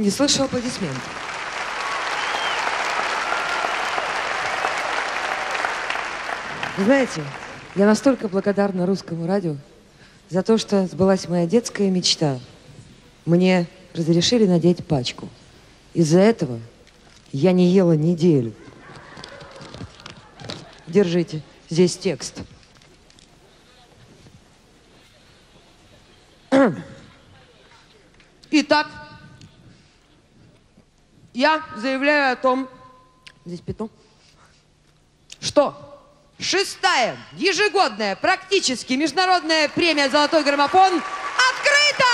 Не слышу аплодисментов. Вы знаете, я настолько благодарна Русскому радио за то, что сбылась моя детская мечта. Мне разрешили надеть пачку. Из-за этого я не ела неделю. Держите, здесь текст. Итак, я заявляю о том, здесь пятно, что 6-я ежегодная практически международная премия «Золотой граммофон» открыта!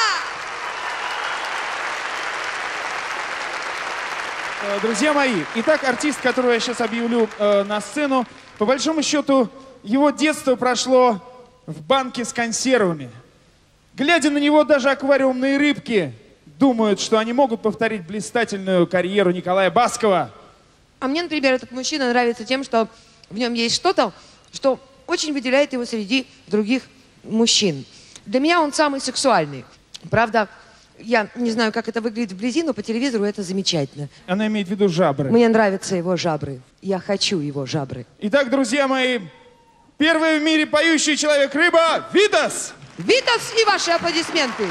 Друзья мои, итак, артист, которого я сейчас объявлю на сцену, по большому счету, его детство прошло в банке с консервами. Глядя на него, даже аквариумные рыбки думают, что они могут повторить блистательную карьеру Николая Баскова. А мне, например, этот мужчина нравится тем, что в нем есть что-то, что очень выделяет его среди других мужчин. Для меня он самый сексуальный. Правда, я не знаю, как это выглядит вблизи, но по телевизору это замечательно. Она имеет в виду жабры. Мне нравятся его жабры. Я хочу его жабры. Итак, друзья мои, первый в мире поющий человек-рыба Витас! Витас и ваши аплодисменты!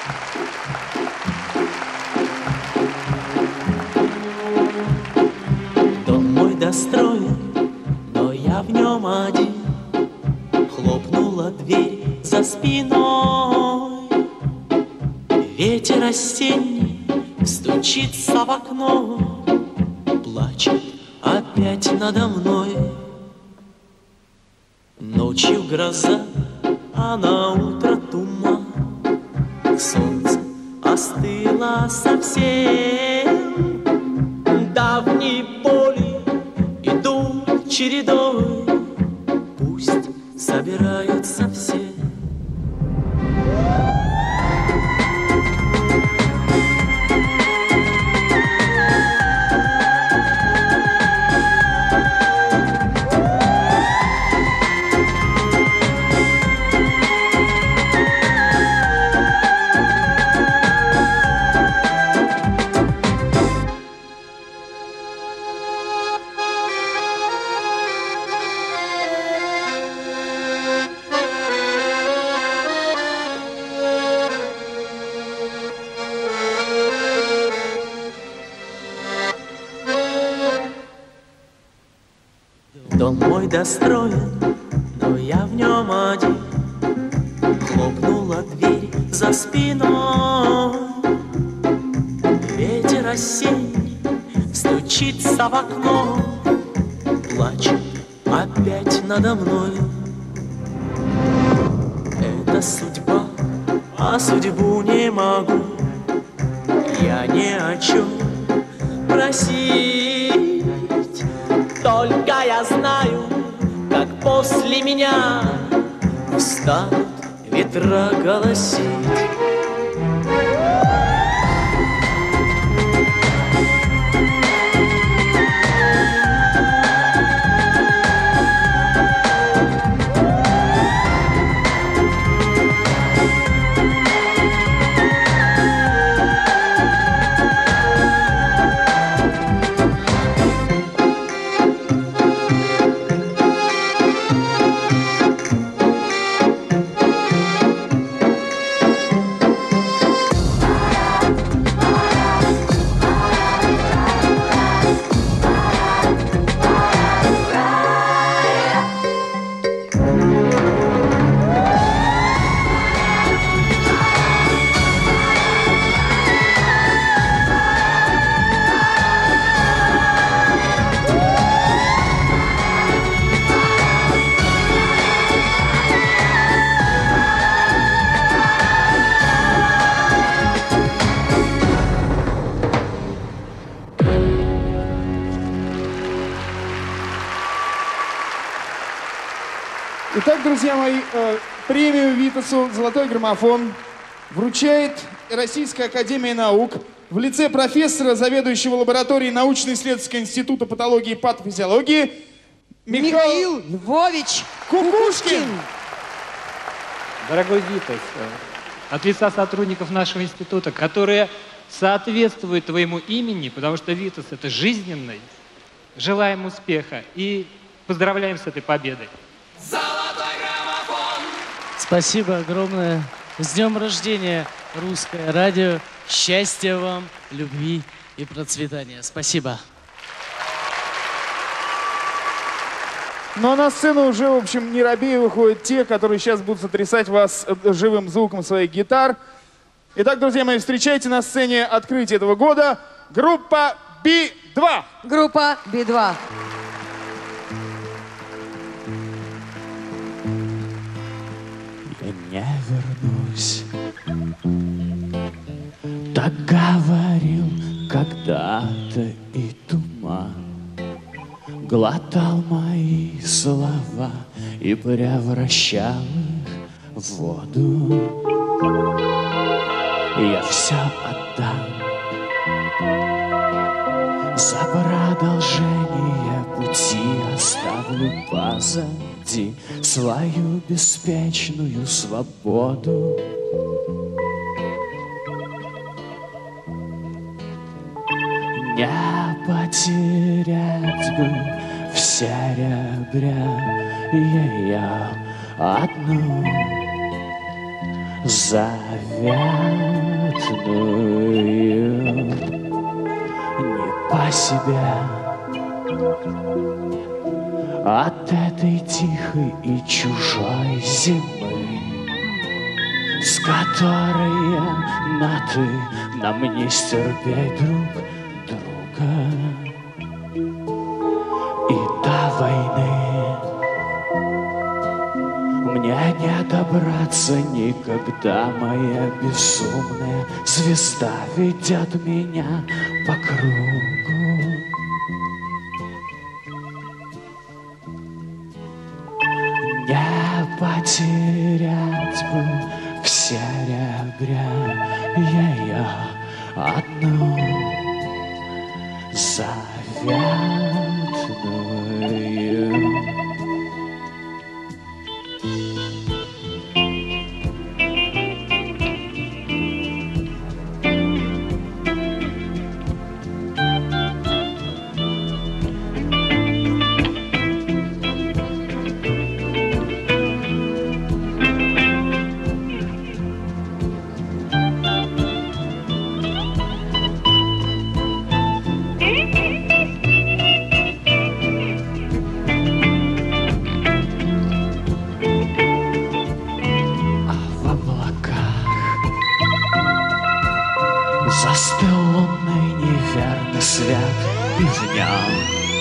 Дом мой достроен, но я в нем один. Хлопнула дверь за спиной. Ветер осенний стучится в окно, плачет опять надо мной. Ночью гроза, а на утро туман. Солнце остыло совсем. Давние боли идут чередой. Пусть собираются все. Дом мой достроен, но я в нем один. Хлопнула дверь за спиной. Ветер осенний стучится в окно, плачет опять надо мной. Это судьба, а судьбу не могу я ни о чем просить. Только я знаю, как после меня устанут ветра голосить. Итак, друзья мои, премию Витасу «Золотой граммофон» вручает Российская академия наук в лице профессора, заведующего лабораторией научно-исследовательского института патологии и патофизиологии Михаил Львович Кукушкин. Дорогой Витас, от лица сотрудников нашего института, которые соответствует твоему имени, потому что Витас — это жизненный. Желаем успеха и поздравляем с этой победой. Спасибо огромное. С днем рождения, Русское радио. Счастья вам, любви и процветания. Спасибо. Ну а на сцену уже, в общем, не робея выходят те, которые сейчас будут сотрясать вас живым звуком своих гитар. Итак, друзья мои, встречайте на сцене открытие этого года группа Би-2. Группа Би-2. Я не вернусь, так говорил когда-то и туман. Глотал мои слова и превращал их в воду. Я все отдам за продолжение пути, оставлю позади свою беспечную свободу. Не потерять бы в серебре ее одну заветную. Не по себе от этой тихой и чужой зимы, с которой на ты нам не стерпеть друг друга. И до войны мне не добраться никогда, моя безумная звезда ведет меня по кругу. Не потерять бы в серебре ее одну заветную. Застыл лунный неверный свет, и в нем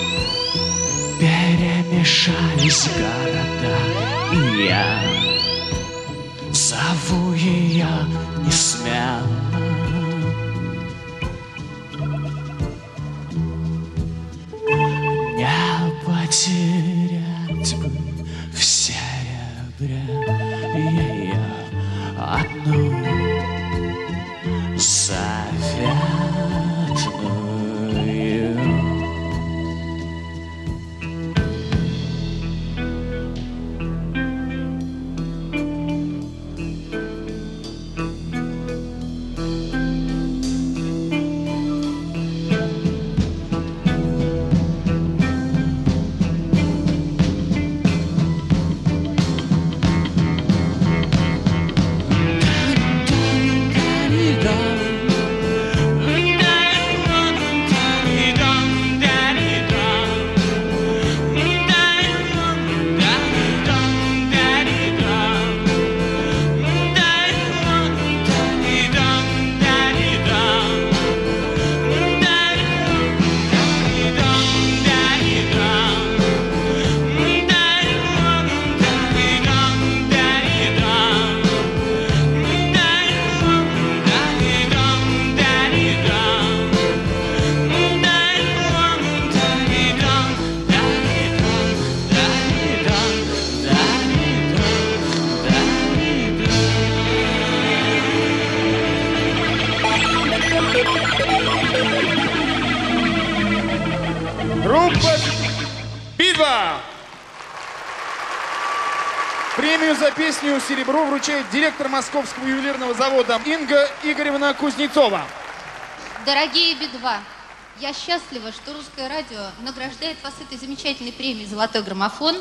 перемешались города, и я зову ее несмело. Не потерять бы в серебре ее одну заветную. Группа Би-2. Премию за песню «Серебро» вручает директор Московского ювелирного завода Инга Игоревна Кузнецова. Дорогие Би-2, я счастлива, что Русское радио награждает вас этой замечательной премией «Золотой граммофон».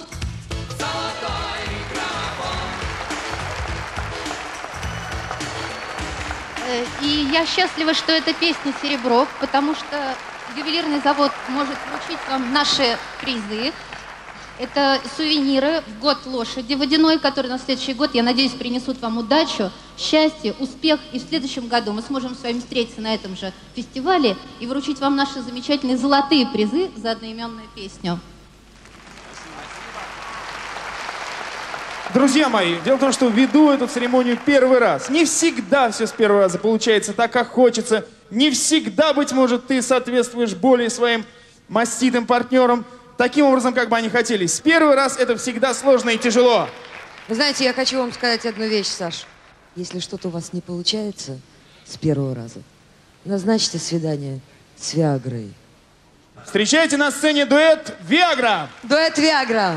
И я счастлива, что эта песня «Серебро», потому что ювелирный завод может вручить вам наши призы. Это сувениры в год лошади водяной, которые на следующий год, я надеюсь, принесут вам удачу, счастье, успех. И в следующем году мы сможем с вами встретиться на этом же фестивале и вручить вам наши замечательные золотые призы за одноименную песню. Друзья мои, дело в том, что веду эту церемонию первый раз. Не всегда все с первого раза получается так, как хочется. Не всегда, быть может, ты соответствуешь более своим маститым партнерам таким образом, как бы они хотели. С первый раз это всегда сложно и тяжело. Вы знаете, я хочу вам сказать одну вещь, Саш. Если что-то у вас не получается с первого раза, назначьте свидание с Виагрой. Встречайте на сцене дуэт «Виагра». Дуэт «Виагра».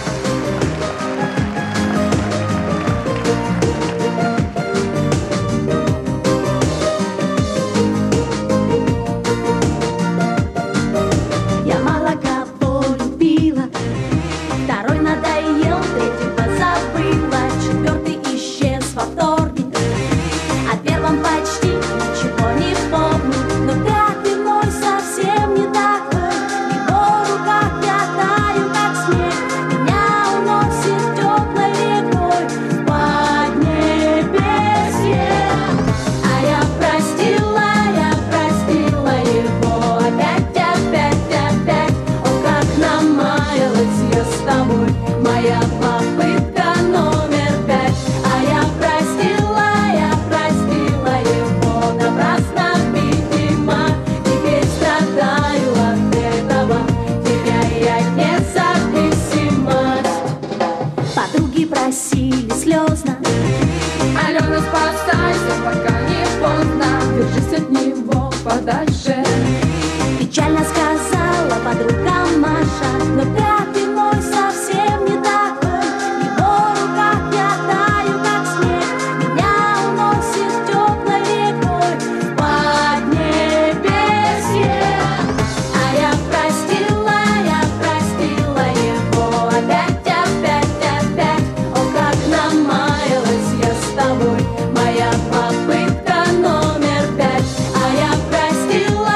Печально сказала подруга Маша, но пятый мой совсем не такой. В его руках я таю, как снег, меня уносит теплой рекой в Поднебесье. А я простила его опять, опять, опять. О, как намаялась я с тобой, моя попытка номер 5. А я простила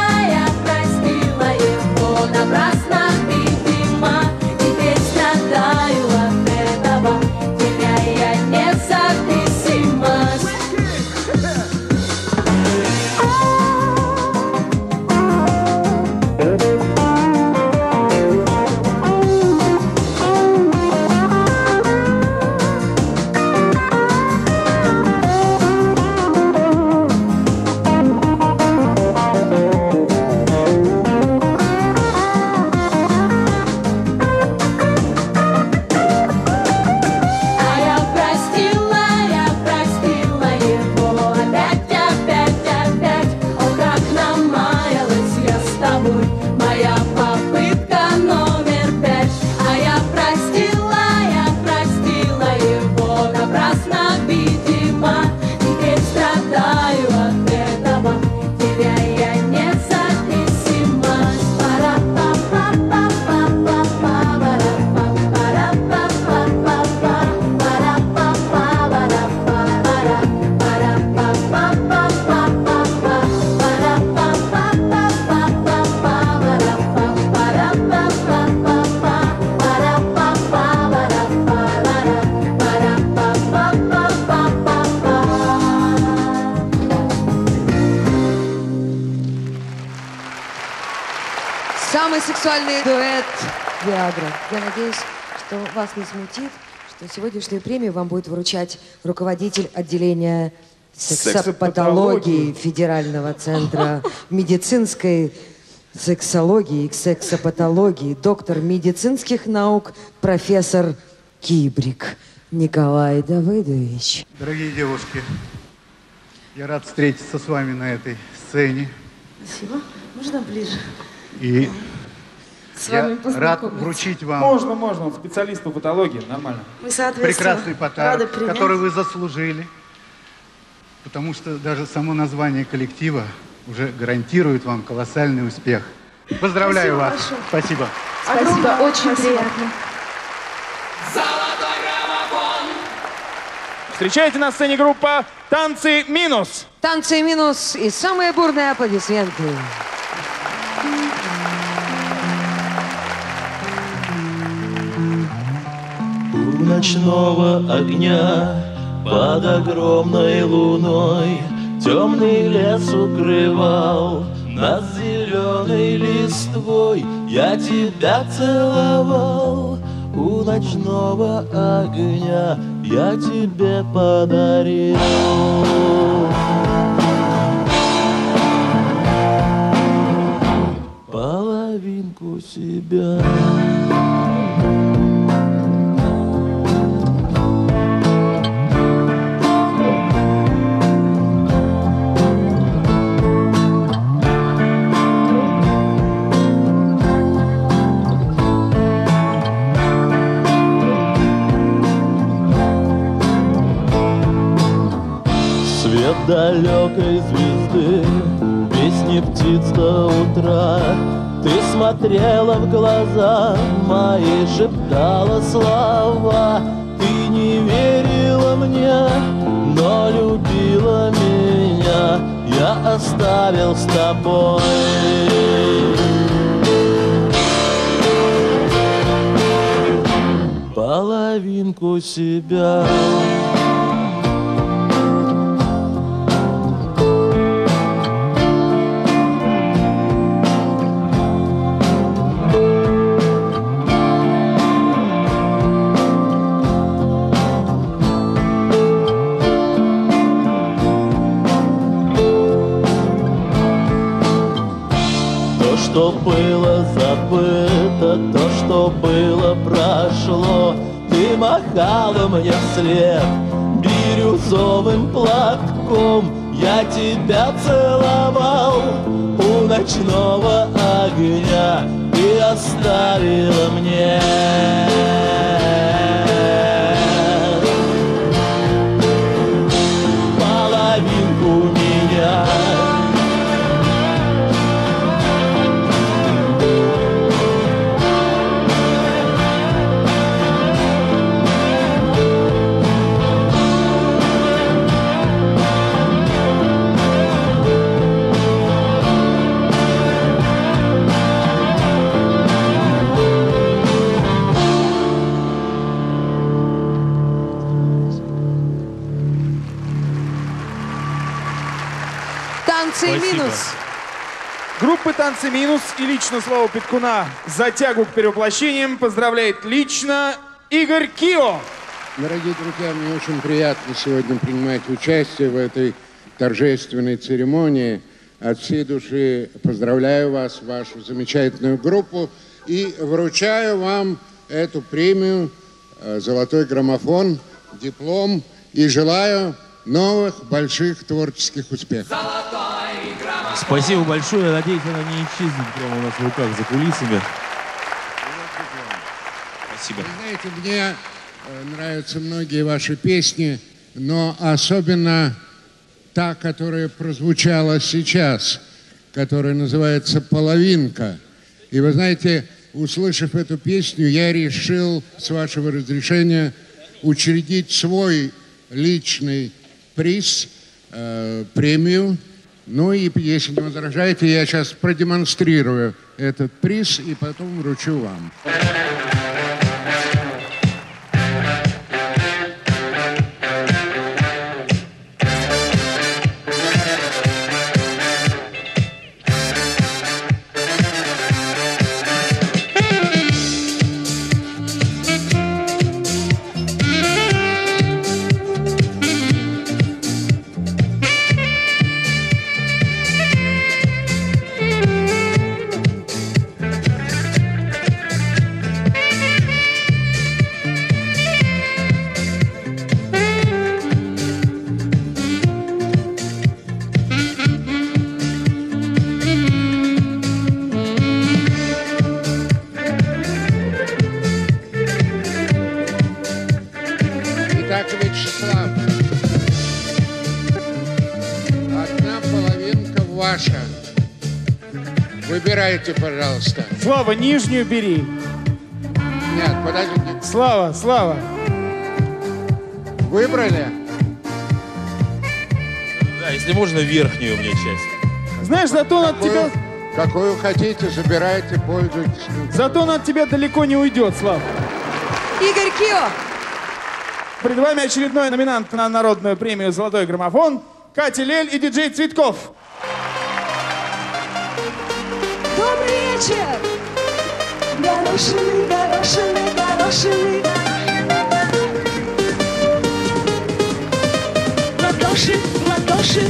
его напрасно, видимо. Теперь страдаю от этого, теряя независимость. Самый сексуальный дуэт «Виагра». Я надеюсь, что вас не смутит, что сегодняшнюю премию вам будет вручать руководитель отделения сексопатологии Федерального центра медицинской сексологии и сексопатологии, доктор медицинских наук, профессор Кибрик Николай Давыдович. Дорогие девушки, я рад встретиться с вами на этой сцене. Спасибо. Можно ближе? И я рад вручить вам Можно, он специалист по патологии, нормально. Мы, соответственно, прекрасный подарок, который вы заслужили. Потому что даже само название коллектива уже гарантирует вам колоссальный успех. Поздравляю вас. Большое. Спасибо. Спасибо, очень приятно. Встречайте на сцене группа «Танцы минус». Танцы минус и самые бурные аплодисменты. У ночного огня под огромной луной темный лес укрывал нас зеленой листвой. Я тебя целовал у ночного огня, я тебе подарил половинку себя. Свет далекой звезды, песни птиц до утра. Ты смотрела в глаза мои, шептала слова. Ты не верила мне, но любила меня. Я оставил с тобой половинку себя. Что было забыто, то, что было, прошло. Ты махала мне вслед бирюзовым платком. Я тебя целовал у ночного огня. Ты оставила мне половинку меня. Танцы минус. Группы «Танцы минус» и лично Славу Петкуна за тягу к перевоплощениям поздравляет лично Игорь Кио. Дорогие друзья, мне очень приятно сегодня принимать участие в этой торжественной церемонии. От всей души поздравляю вас, вашу замечательную группу, и вручаю вам эту премию «Золотой граммофон», диплом, и желаю новых больших творческих успехов. Спасибо большое. Надеюсь, она не исчезнет прямо у нас в руках за кулисами. Спасибо. Вы знаете, мне нравятся многие ваши песни, но особенно та, которая прозвучала сейчас, которая называется «Половинка». И вы знаете, услышав эту песню, я решил, с вашего разрешения, учредить свой личный приз, премию. Ну и, если не возражаете, я сейчас продемонстрирую этот приз и потом вручу вам. ваша. Выбирайте, пожалуйста. Слава, нижнюю бери. Нет, подождите. Слава. Выбрали? Да, если можно, верхнюю мне часть. Знаешь, зато он от тебя... Какую хотите, забирайте, пользуйтесь. Зато он от тебя далеко не уйдет, Слав. Игорь Кио. Перед вами очередной номинант на народную премию «Золотой граммофон» Катя Лель и диджей Цветков. Добрый вечер! Горошины, горошины, горошины. Ладоши, ладоши.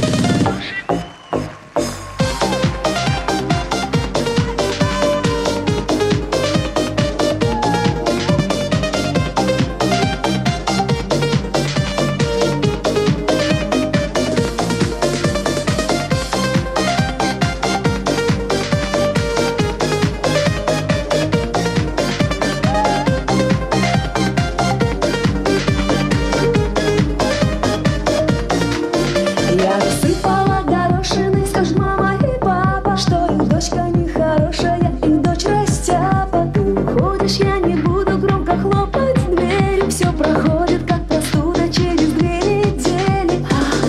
Я рассыпала горошины, скажут мама и папа, что их дочка нехорошая, их дочь растяпа. Ты уходишь, я не буду громко хлопать дверью, все проходит как простуда через 2 недели.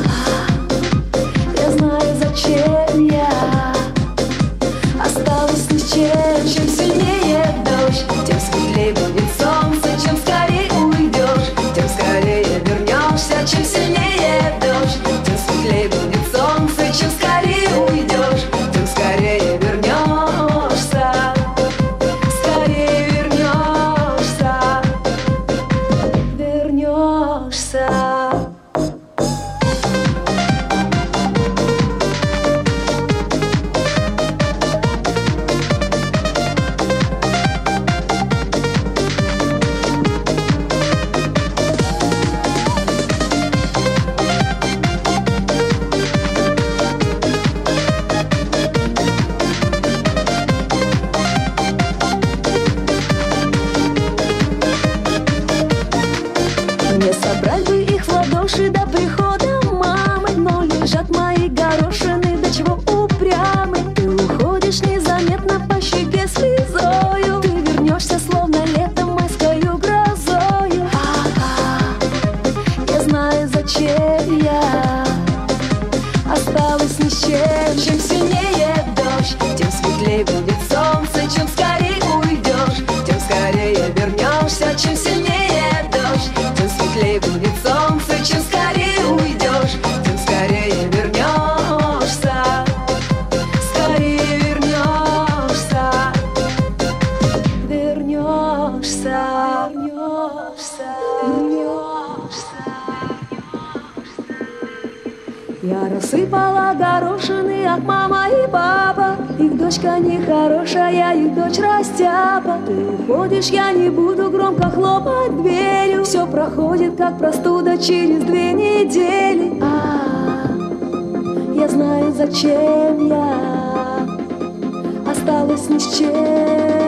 Я знаю, зачем я осталась ни с чем. Чем сильнее дождь, тем светлее будет солнце. Чем скорее уйдешь, тем скорее вернешься. Чем сильнее дождь, тем светлее будет солнце. Чем скорее уйдешь, тем скорее вернешься. Скорее вернешься. Вернешься. Мне собрать бы их в ладоши до прихода мамы, но лежат мои горошины, до чего упрямы. Ты уходишь незаметно по щеке слезою, ты вернешься словно летом майскою грозою. Я знаю, зачем я осталась ни с чем. Чем сильнее дождь, тем светлее будет солнце. Чем скорее уйдешь, тем скорее вернешься. Чем сильнее дождь, тем светлее будет солнце. Чем скорее уйдешь, тем скорее вернешься. Скорее вернешься. Вернешься. Вернешься. Я рассыпала горошины, ах, мама и папа. Их дочка нехорошая, их дочь растяпа. Ты уходишь, я не буду громко хлопать дверью. Все проходит, как простуда, через 2 недели. Я знаю, зачем я осталась ни с чем.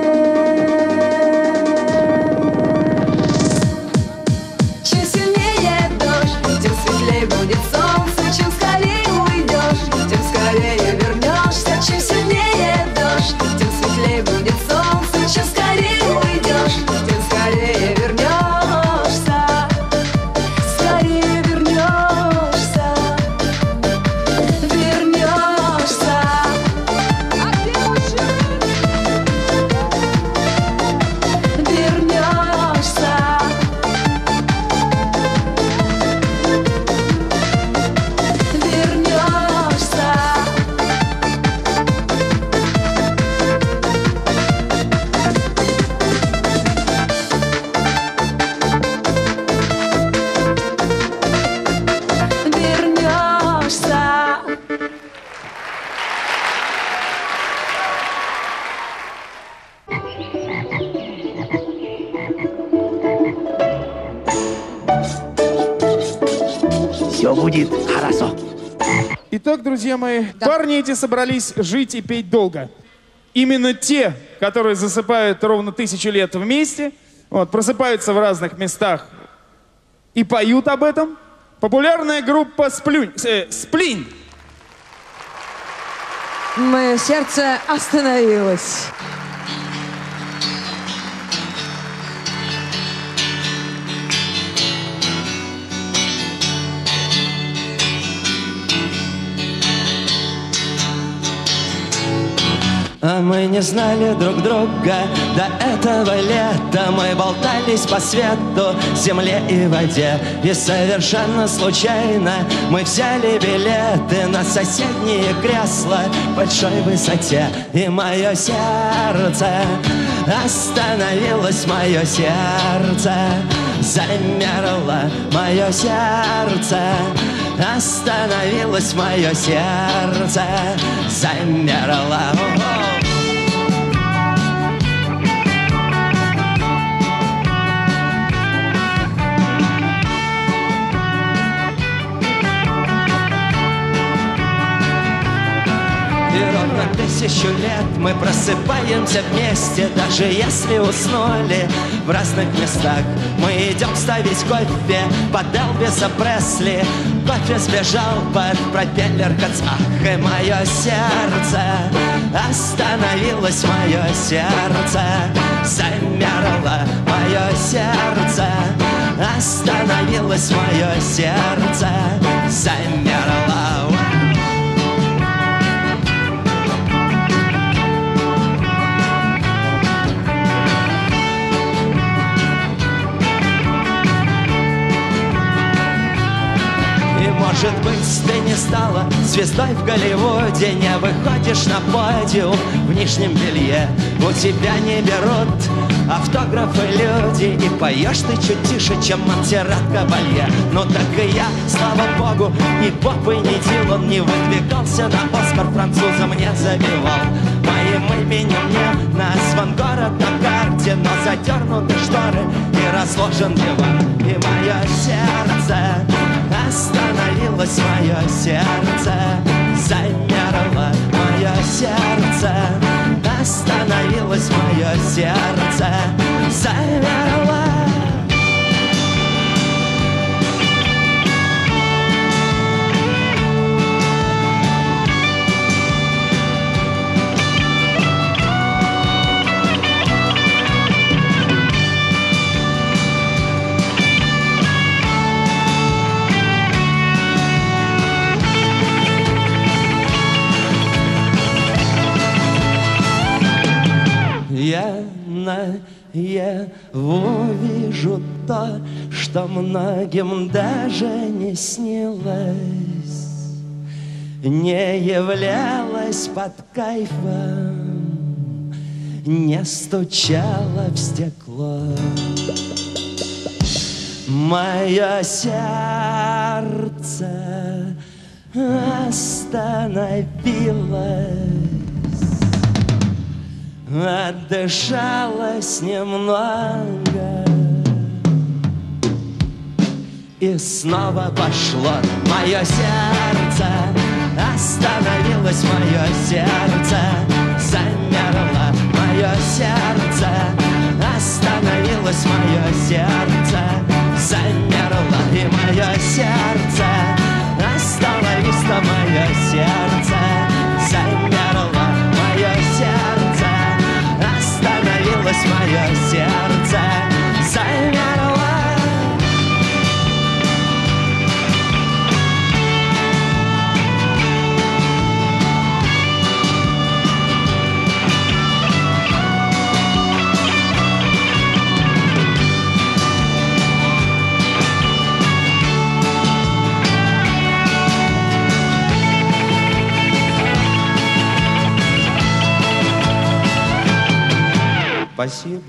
Чем сильнее дождь, тем светлее будет солнце. Чем скорее уйдешь, тем скорее вернешься. Чем сильнее дождь, тем светлее будет солнце. Чем скорее уйдешь, тем скорее вернешься. Скорее вернешься. Вернешься. Все будет хорошо. Итак, друзья мои, парни эти собрались жить и петь долго. Именно те, которые засыпают ровно 1000 лет вместе, вот, просыпаются в разных местах и поют об этом. Популярная группа Сплинь. Мое сердце остановилось. А мы не знали друг друга до этого лета. Мы болтались по свету, земле и воде. И совершенно случайно мы взяли билеты на соседние кресла в большой высоте. И мое сердце остановилось, мое сердце замерло, мое сердце остановилось, мое сердце замерло. И ровно 1000 лет мы просыпаемся вместе, даже если уснули в разных местах. Мы идем ставить кофе под Элвиса Пресли. Кофе сбежал под пропеллер Кацах. И мое сердце остановилось, мое сердце замерло, мое сердце остановилось, мое сердце замерло. Может быть, ты не стала звездой в Голливуде, не выходишь на подиум в нижнем белье. У тебя не берут автографы люди, и поешь ты чуть тише, чем Монсеррат Кабалье. Ну так и я, слава богу, ни Боб и ни Дилан не выдвигался на Оскар, французам не забивал. Моим именем не назван город на карте, но задернуты шторы и разложен диван. И мое сердце остановилось, мое сердце замерло, мое сердце остановилось, мое сердце замерло. Я наяву вижу то, что многим даже не снилось, не являлось под кайфом, не стучало в стекло. Мое сердце остановилось, отдышалась немного и снова пошло. Мое сердце остановилось, мое сердце замерло, мое сердце остановилось, мое сердце замерло. И мое сердце остановилось, мое сердце замерло, мое сердце остановилось, мое сердце замерло. Спасибо.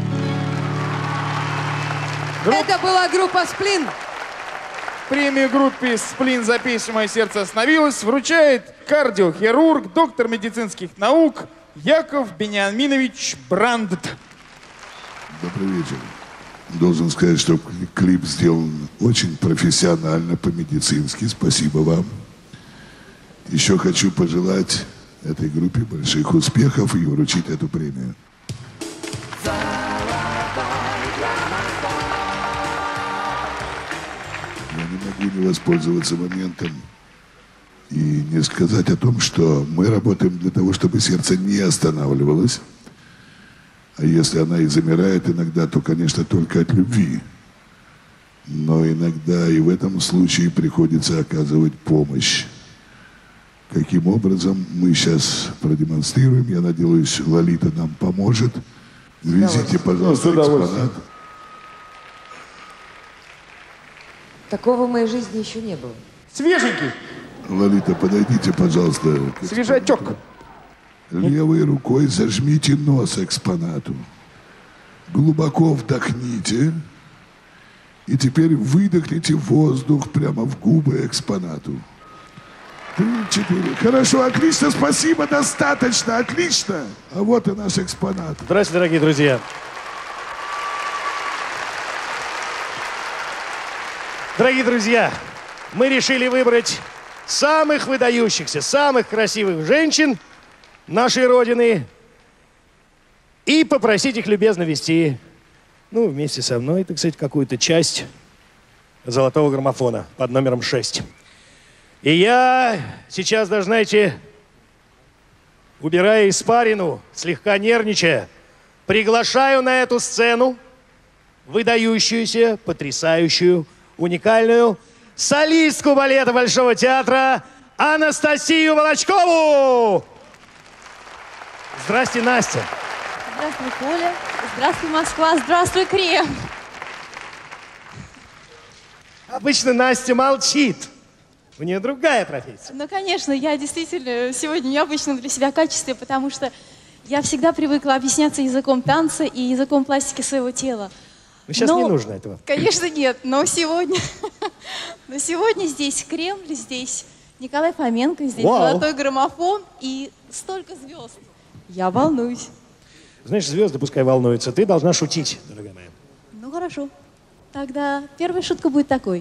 Это была группа «Сплин». Премию группе «Сплин» за песню «Мое сердце остановилось» вручает кардиохирург, доктор медицинских наук Яков Бениаминович Брандт. Добрый вечер. Должен сказать, что клип сделан очень профессионально, по-медицински. Спасибо вам. Еще хочу пожелать этой группе больших успехов и вручить эту премию. Я не могу не воспользоваться моментом И не сказать о том, что мы работаем для того, чтобы сердце не останавливалось. А если она и замирает иногда, то, конечно, только от любви. Но иногда и в этом случае приходится оказывать помощь. Каким образом, мы сейчас продемонстрируем. Я надеюсь, Лолита нам поможет. Везите, пожалуйста, экспонат. Такого в моей жизни еще не было. Свеженький. Лолита, подойдите, пожалуйста. Свежачок. Левой рукой зажмите нос экспонату. Глубоко вдохните. И теперь выдохните воздух прямо в губы экспонату. 3, 4. Хорошо, отлично, спасибо, достаточно, отлично. А вот и наш экспонат. Здравствуйте, дорогие друзья. Дорогие друзья, мы решили выбрать самых выдающихся, самых красивых женщин нашей Родины и попросить их любезно вести, ну, вместе со мной, так сказать, какую-то часть золотого граммофона под номером 6. И я сейчас, даже, знаете, убирая испарину, слегка нервничая, приглашаю на эту сцену выдающуюся, потрясающую, уникальную солистку балета Большого театра Анастасию Волочкову! Здрасте, Настя. Здравствуй, Коля. Здравствуй, Москва. Здравствуй, Крем. Обычно Настя молчит. У нее другая профессия. Ну, конечно, я действительно сегодня необычном для себя качестве, потому что я всегда привыкла объясняться языком танца и языком пластики своего тела. Ну, сейчас не нужно этого. Конечно, нет. Но сегодня здесь Кремль, здесь Николай Фоменко, здесь золотой граммофон и столько звезд. Я волнуюсь. Знаешь, звезды пускай волнуются. Ты должна шутить, дорогая моя. Ну, хорошо. Тогда первая шутка будет такой.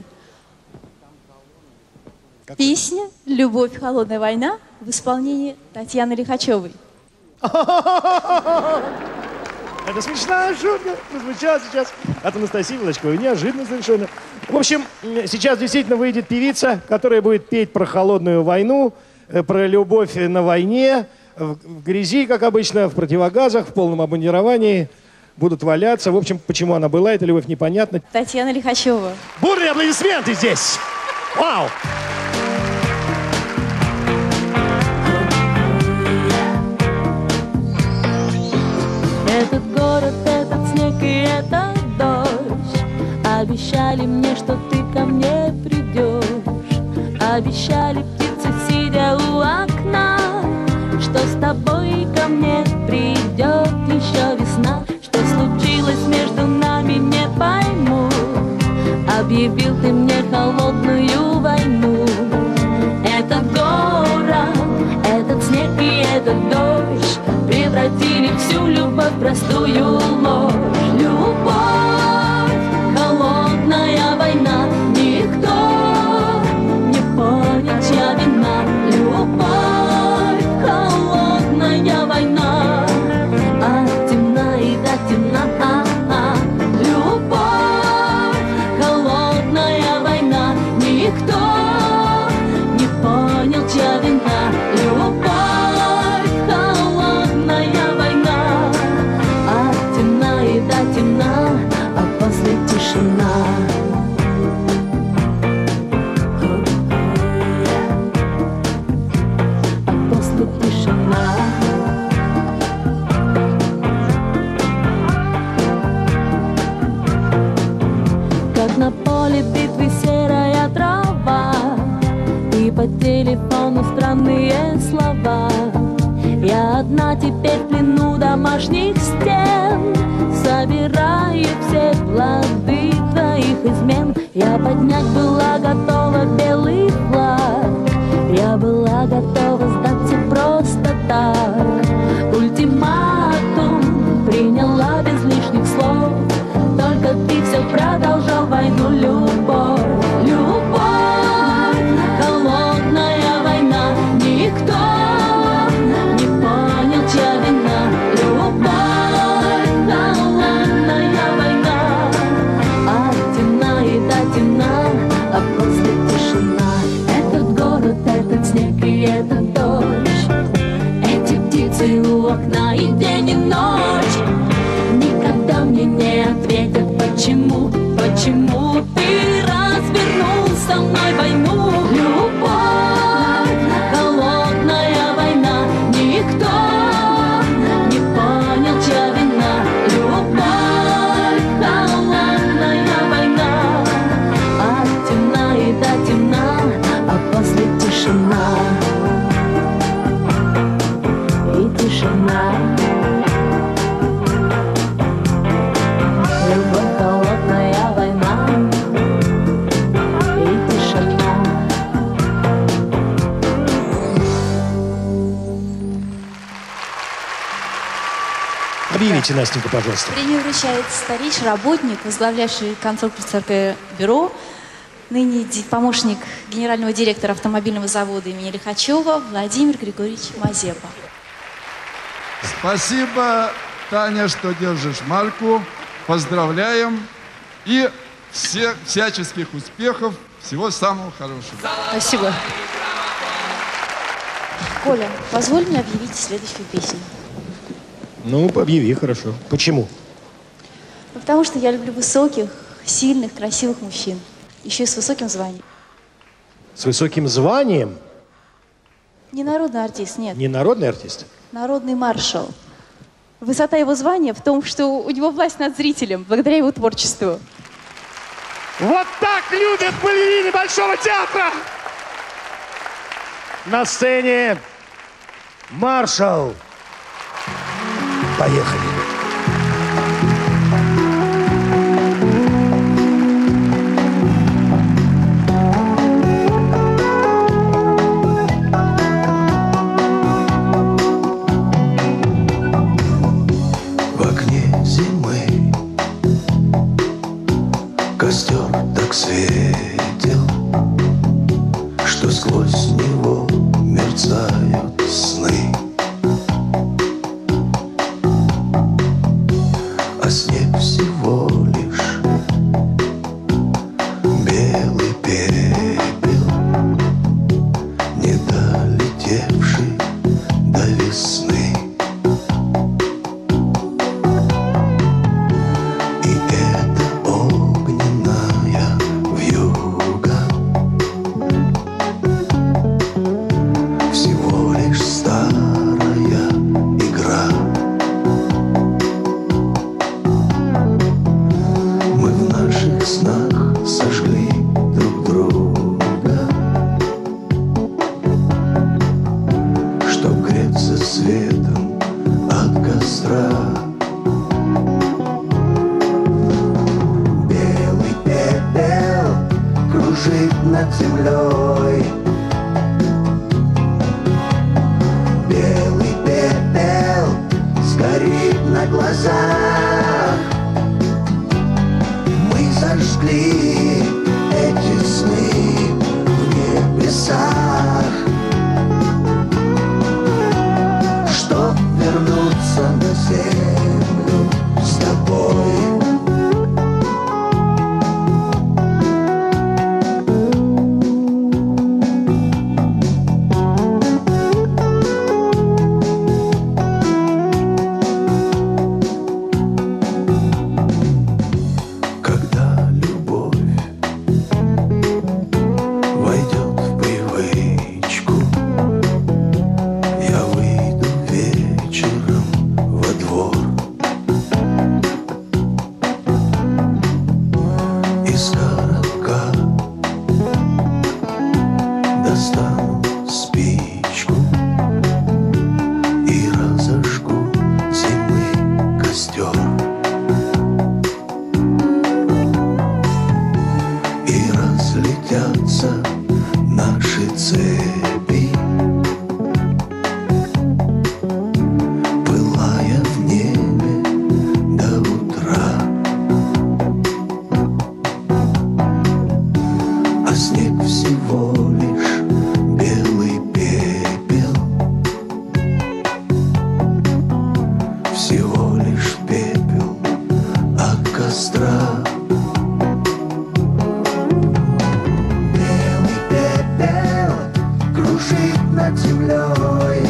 Песня «Любовь, холодная война» в исполнении Татьяны Лихачевой. Это смешная шутка. Прозвучала сейчас от Анастасии Волочковой. Неожиданно совершенно. В общем, сейчас действительно выйдет певица, которая будет петь про холодную войну, про любовь на войне, в грязи, как обычно, в противогазах, в полном обмундировании. Будут валяться. В общем, почему она была, эта любовь непонятна. Татьяна Лихачева. Бурные аплодисменты здесь. Вау! Этот город, этот снег и этот дождь обещали мне, что ты ко мне придешь. Обещали птицы, сидя у окна, что с тобой ко мне придет еще весна. Что случилось между нами, не пойму. Объявил ты мне холодную войну. Этот город, этот снег и этот дождь превратили всю любовь в простую ложь. Любовь, холодная война, никто не понял, чья вина. Любовь, холодная война, от темна и до темна. Любовь, холодная война, никто не понял, чья вина. Любовь, холодная война, от темна и до темна, а после тишина. А после тишина. Как на поле битвы серая трава, и по телефону странные слова. Я одна теперь в плену домашних стен, собираю все плоды твоих измен. Я поднять была готова белый флаг, я была готова сдаться просто так. Ультиматум приняла без лишних слов, только ты все продолжал войну. Любовь, любовь, холодная война, никто не понял, чья вина. Любовь, холодная война, от темна и до темна, а после тишина. Это почему, почему ты развернул со мной войну? Любовь, холодная война, никто не понял, чья вина. Любовь, холодная война, от темна и до темна, а после тишина. И тишина. Любовь, холодная война и тишина. Объявите, Настенька, пожалуйста. Премию вручает старейший работник, возглавлявший конструкторское бюро, ныне помощник генерального директора автомобильного завода имени Лихачева Владимир Григорьевич Мазепа. Спасибо, Таня, что держишь марку. Поздравляем. И всяческих успехов. Всего самого хорошего. Спасибо. Коля, позволь мне объявить следующую песню. Ну, объяви, хорошо. Почему? Потому что я люблю высоких, сильных, красивых мужчин. Еще и с высоким званием. С высоким званием? Не народный артист, нет. Не народный артист? Народный маршал. Высота его звания в том, что у него власть над зрителем, благодаря его творчеству. Вот так любят балерины Большого театра! На сцене маршал. Поехали. В окне зимы костер так светил, что сквозь него мерцают сны. А снег всего лишь белый пепел, не долетевший до весны. И это огненная вьюга, всего лишь старая игра. Мы в наших снах сожгли друг друга, чтоб греться светом от костра. Белый пепел кружит над землей. Белый пепел сгорит на глазах. Мы зажгли эти сны в небесах, чтоб вернуться на землю с тобой. Когда любовь войдет в привычку, я выйду вечером во двор. Из коробка достану спичку и разожгу зимний костер. И разлетятся наши цепи, пылая в небе до утра. А снег всего лишь белый пепел, всего лишь пепел от костра. Белый пепел кружит над землей.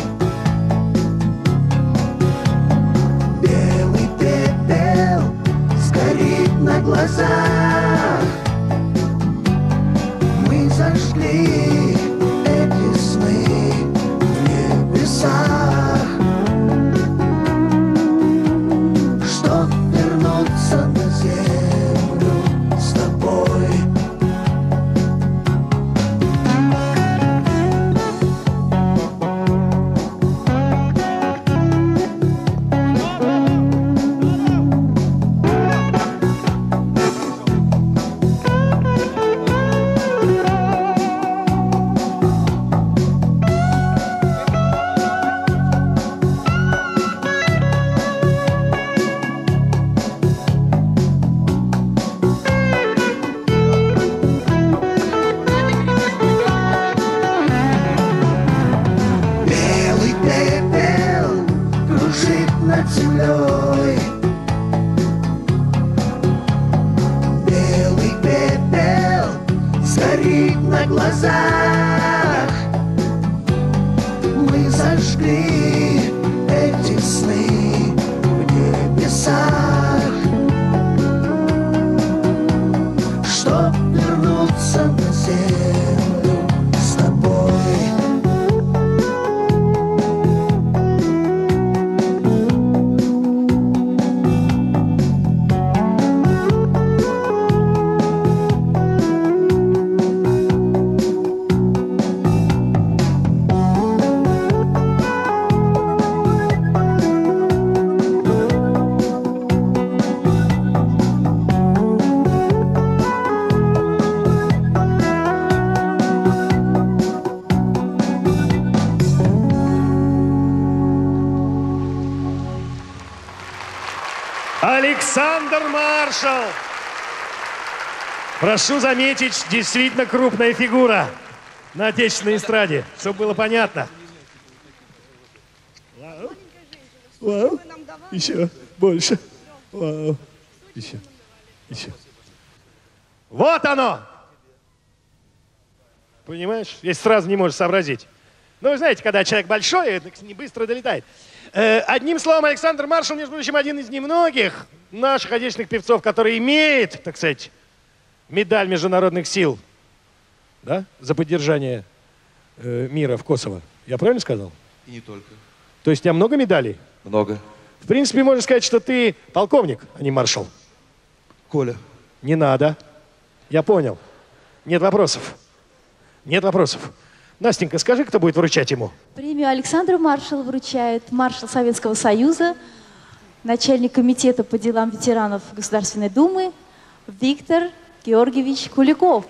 Белый пепел сгорит на глазах. землей. Белый пепел сгорит на глазах. Мы зажгли эти сны в небесах, чтоб вернуться на землю с тобой. Александр Маршал! Прошу заметить, действительно крупная фигура на отечественной эстраде, чтобы было понятно. Вау. Еще больше. Вау. Еще. Вот оно! Понимаешь? Если сразу не можешь сообразить. Ну, вы знаете, когда человек большой, не быстро долетает. Одним словом, Александр Маршал, между прочим, один из немногих наших отечественных певцов, который имеет, так сказать, медаль международных сил, да, за поддержание мира в Косово. Я правильно сказал? И не только. То есть у тебя много медалей? Много. В принципе, можно сказать, что ты полковник, а не маршал. Коля. Не надо. Я понял. Нет вопросов. Нет вопросов. Настенька, скажи, кто будет вручать ему? Премию Александру Маршалу вручает маршал Советского Союза, начальник комитета по делам ветеранов Государственной Думы Виктор Георгиевич Куликов.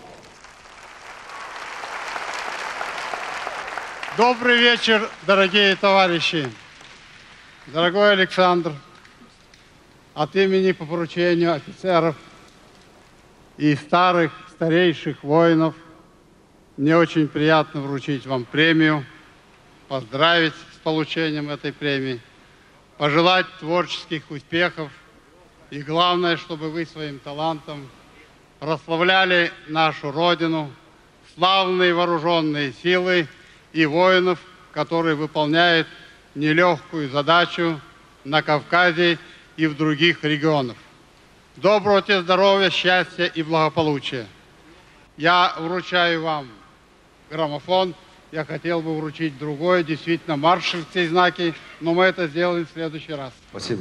Добрый вечер, дорогие товарищи. Дорогой Александр, от имени по поручению офицеров и старейших воинов мне очень приятно вручить вам премию, поздравить с получением этой премии, пожелать творческих успехов и, главное, чтобы вы своим талантом прославляли нашу Родину, славные вооруженные силы и воинов, которые выполняют нелегкую задачу на Кавказе и в других регионах. Доброго тебе здоровья, счастья и благополучия. Я вручаю вам граммофон. Я хотел бы вручить другое, действительно, маршальские знаки, но мы это сделаем в следующий раз. Спасибо.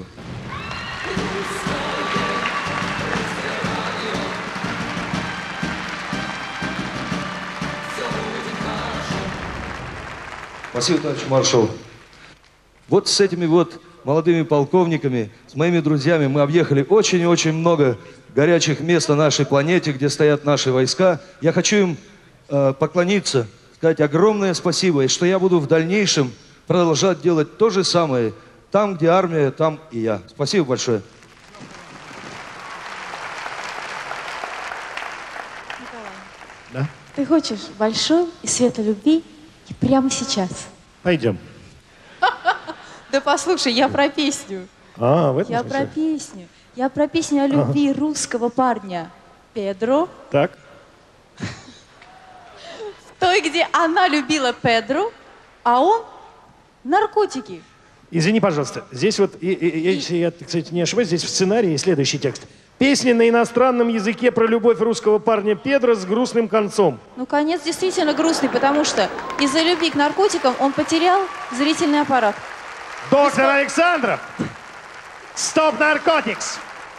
Спасибо, товарищ маршал. Вот с этими вот молодыми полковниками, с моими друзьями мы объехали очень и очень много горячих мест на нашей планете, где стоят наши войска. Я хочу им поклониться, сказать огромное спасибо, и что я буду в дальнейшем продолжать делать то же самое. Там, где армия, там и я. Спасибо большое. Николай, да? Ты хочешь большой и светлой любви и прямо сейчас? Пойдем. Да послушай, я про песню. В этом Я смысле? про песню. Я про песню о любви русского парня Педро. Так. Той, где она любила Педро, а он наркотики. Извини, пожалуйста, здесь вот, если я, кстати, не ошибаюсь, здесь в сценарии следующий текст. Песня на иностранном языке про любовь русского парня Педро с грустным концом. Ну, конец действительно грустный, потому что из-за любви к наркотикам он потерял зрительный аппарат. Доктор Александров! Stop narcotics!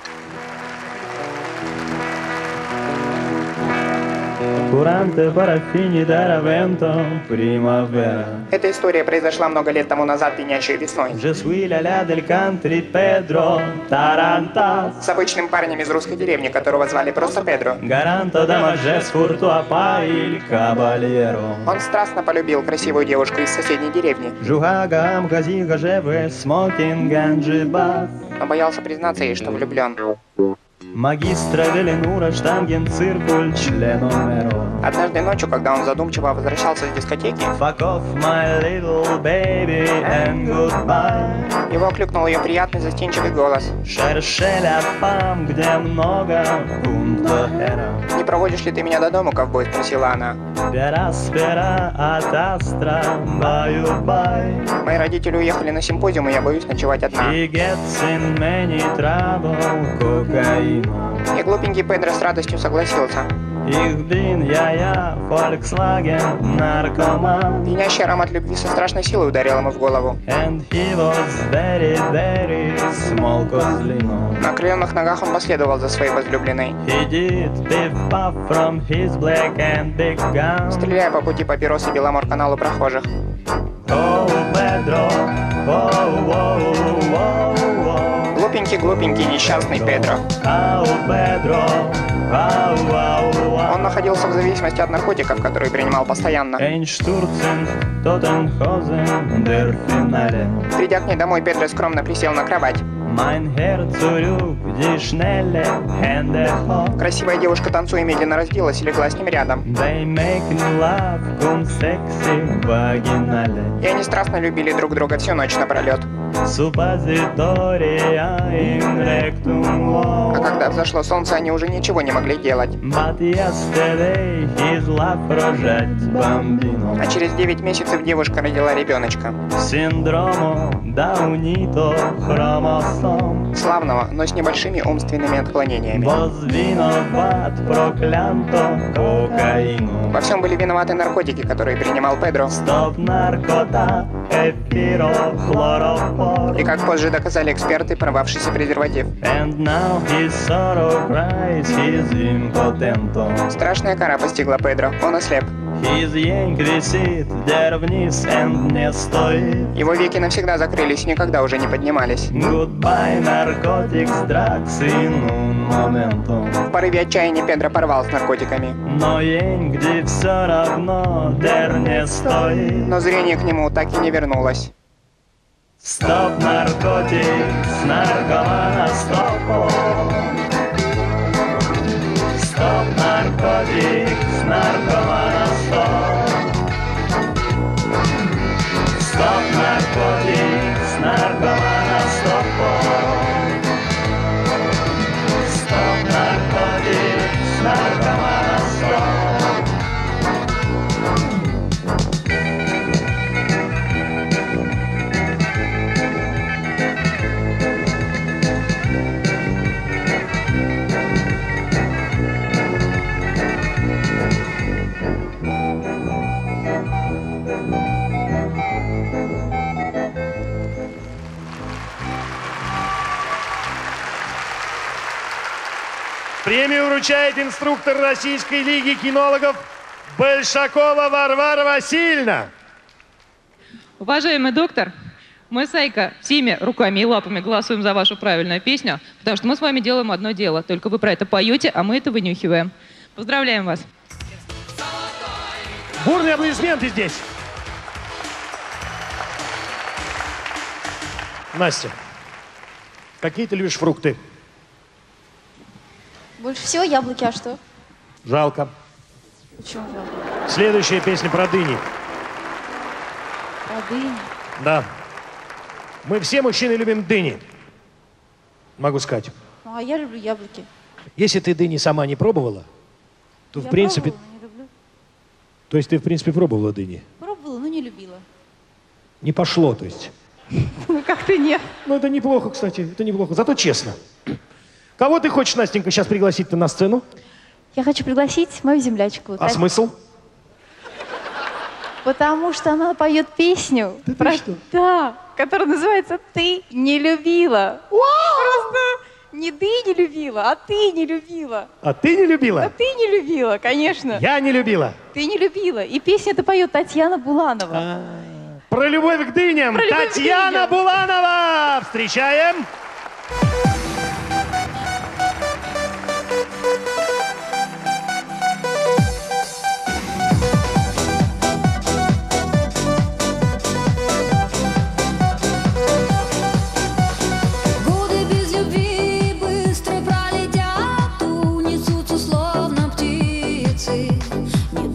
Куранте парафини даравенто примавера. Эта история произошла много лет тому назад, пьянящей весной. Je suis la la del country Pedro Tarantas. С обычным парнем из русской деревни, которого звали просто Педро. Garanto da majes furto a il caballero. Он страстно полюбил красивую девушку из соседней деревни. Жугагам газига жеве smoking ganjiba. Но боялся признаться ей, что влюблен. Магистра Веленура штанген циркуль членомеро. Однажды ночью, когда он задумчиво возвращался с дискотеки, Fuck off, my little baby, and goodbye. Его окликнул ее приятный застенчивый голос. Шершеля там, где много пунто эра. «Не проводишь ли ты меня до дома, ковбой?» — спросила она. Пера от астра, баю-бай. Мои родители уехали на симпозиум, и я боюсь ночевать одна. She gets in many trouble, кокаину. И глупенький Педро с радостью согласился. Ich bin я, Volkswagen, наркоман. Пьянящий аромат любви со страшной силой ударил ему в голову. And he was very, very small козлину. На окрыленных ногах он последовал за своей возлюбленной. He did piff-puff from his black and big gun. Стреляя по пути папиросы Беломор-каналу прохожих. Oh, Pedro, oh, oh, oh, oh. Глупенький, несчастный Педро. Oh, Pedro, oh, oh, oh. Он находился в зависимости от наркотиков, которые принимал постоянно. Einstürzen, Totenhausen, der Finale. Придя к ней домой, Педро скромно присел на кровать. Mein Herz zurück, die schnelle Hände hoch. Красивая девушка, танцуя, медленно разделась и легла с ним рядом. They make love, cum sexy vaginale. И они страстно любили друг друга всю ночь напролет. Suppositoria in rectum. А когда взошло солнце, они уже ничего не могли делать. But yesterday his love рожать бомбину. А через 9 месяцев девушка родила ребеночка. Синдрому Даунито хромосом. Славного, но с небольшими умственными отклонениями. Возвиноват проклянто кокаину. Во всем были виноваты наркотики, которые принимал Педро. Стоп наркота, эпирохлорофор. И как позже доказали эксперты, порвавшийся презерватив. And now his sorrow cries, he's impotent. Страшная кара постигла Педро, он ослеп. His янг висит, der вниз and не стоит. Его веки навсегда закрылись, никогда уже не поднимались. Goodbye, narcotics, drugs in un momento. В порыве отчаяния Педро порвал с наркотиками. Но янг все равно, der не стоит. Но зрение к нему так и не вернулось. Стоп, наркотикс, наркомана, стоп. Стоп, наркотикс, наркомана, стоп. Стоп, наркотикс, наркомана, стоп. Стоп, наркотикс, наркомана, стоп. Премию вручает инструктор Российской лиги кинологов Большакова Варвара Васильевна. Уважаемый доктор, мы с Айко всеми руками и лапами голосуем за вашу правильную песню, потому что мы с вами делаем одно дело. Только вы про это поете, а мы это вынюхиваем. Поздравляем вас. Бурные аплодисменты здесь. Настя, какие ты любишь фрукты? Больше всего яблоки, а что? Жалко. Почему жалко? Следующая песня про дыни. Про дыни? Да. Мы все мужчины любим дыни. Могу сказать. А я люблю яблоки. Если ты дыни сама не пробовала, то Я в принципе... пробовала, не люблю. То есть ты в принципе пробовала дыни? Пробовала, но не любила. Не пошло, то есть? Ну как-то нет. Ну это неплохо, кстати, это неплохо. Зато честно. Кого ты хочешь, Настенька, сейчас пригласить-то на сцену? Я хочу пригласить мою землячку. А смысл? Потому что она поет песню, да, которая называется «Ты не любила». Просто не ты не любила, а ты не любила. А ты не любила? А ты не любила, конечно. Я не любила. Ты не любила. И песню это поет Татьяна Буланова. Про любовь к дыням. Про любовь Татьяна к дыням. Буланова. Встречаем. Годы без любви быстро пролетят, унесутся словно птицы. Не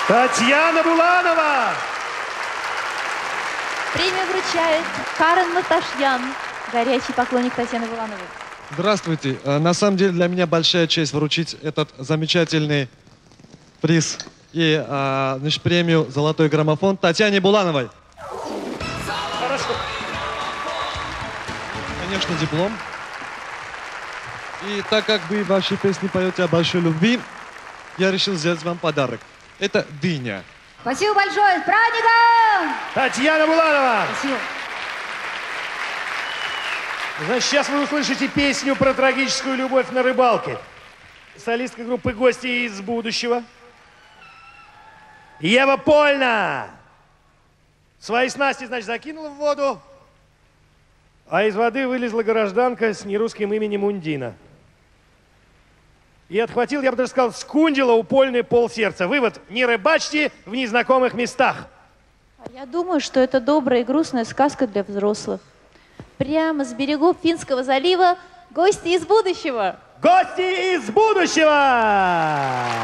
Татьяна Буланова! Премию вручает Карен Маташьян, горячий поклонник Татьяны Булановой. Здравствуйте. На самом деле для меня большая честь вручить этот замечательный приз и значит, премию «Золотой граммофон» Татьяне Булановой. Хорошо. Конечно, диплом. И так как вы в вашей песне поете о большой любви, я решил сделать вам подарок. Это дыня. Спасибо большое. С праздником! Татьяна Буланова! Спасибо. Значит, сейчас вы услышите песню про трагическую любовь на рыбалке. Солистка группы «Гости из будущего». Ева Польна! Свои снасти, значит, закинула в воду, а из воды вылезла гражданка с нерусским именем Ундина. И отхватил, я бы даже сказал, скундила у Польны полсердца. Вывод: не рыбачьте в незнакомых местах. Я думаю, что это добрая и грустная сказка для взрослых. Прямо с берегов Финского залива гости из будущего. Гости из будущего!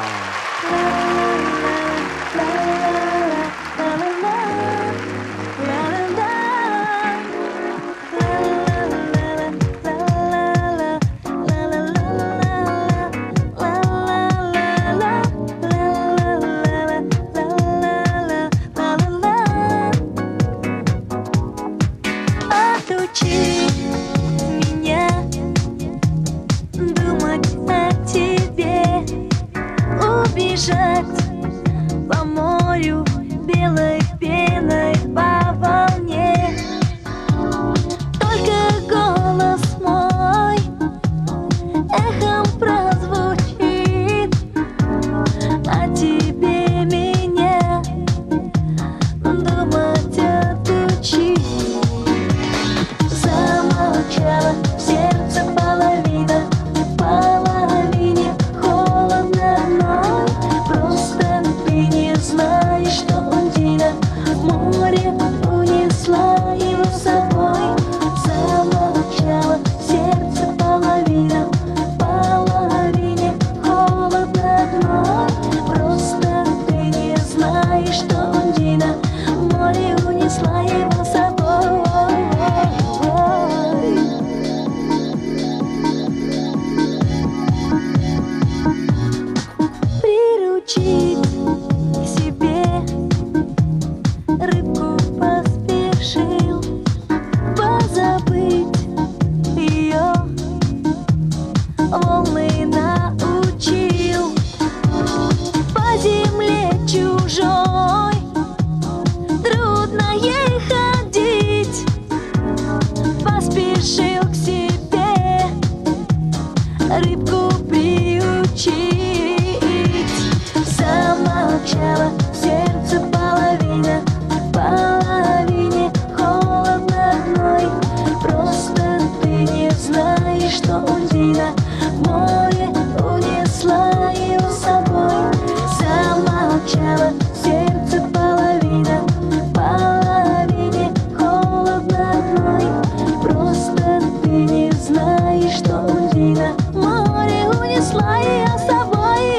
Отучи меня думать о тебе, убежать по морю белой пеной по волне. Только голос мой эхом прозвучит, а тебе меня думать отучи. Замолчала в сердце половина, половине холодно вновь. Просто ты не знаешь, что Ундина в море унесла его с собой. Замолчала в сердце половина, половине холодно вновь. Просто ты не знаешь, что Ундина в море унесла его с собой. Приручить к себе рыбку поспешил, позабыть ее волны научил. По земле чужой трудно ей ходить, поспешил к себе рыбку приучить. Замолчала в сердце половина, половине холодно вновь. Просто ты не знаешь, что Ундина в море унесла его с собой. Замолчала в сердце половина, половине холодно вновь. Просто ты не знаешь, что Ундина в море унесла ее с собой.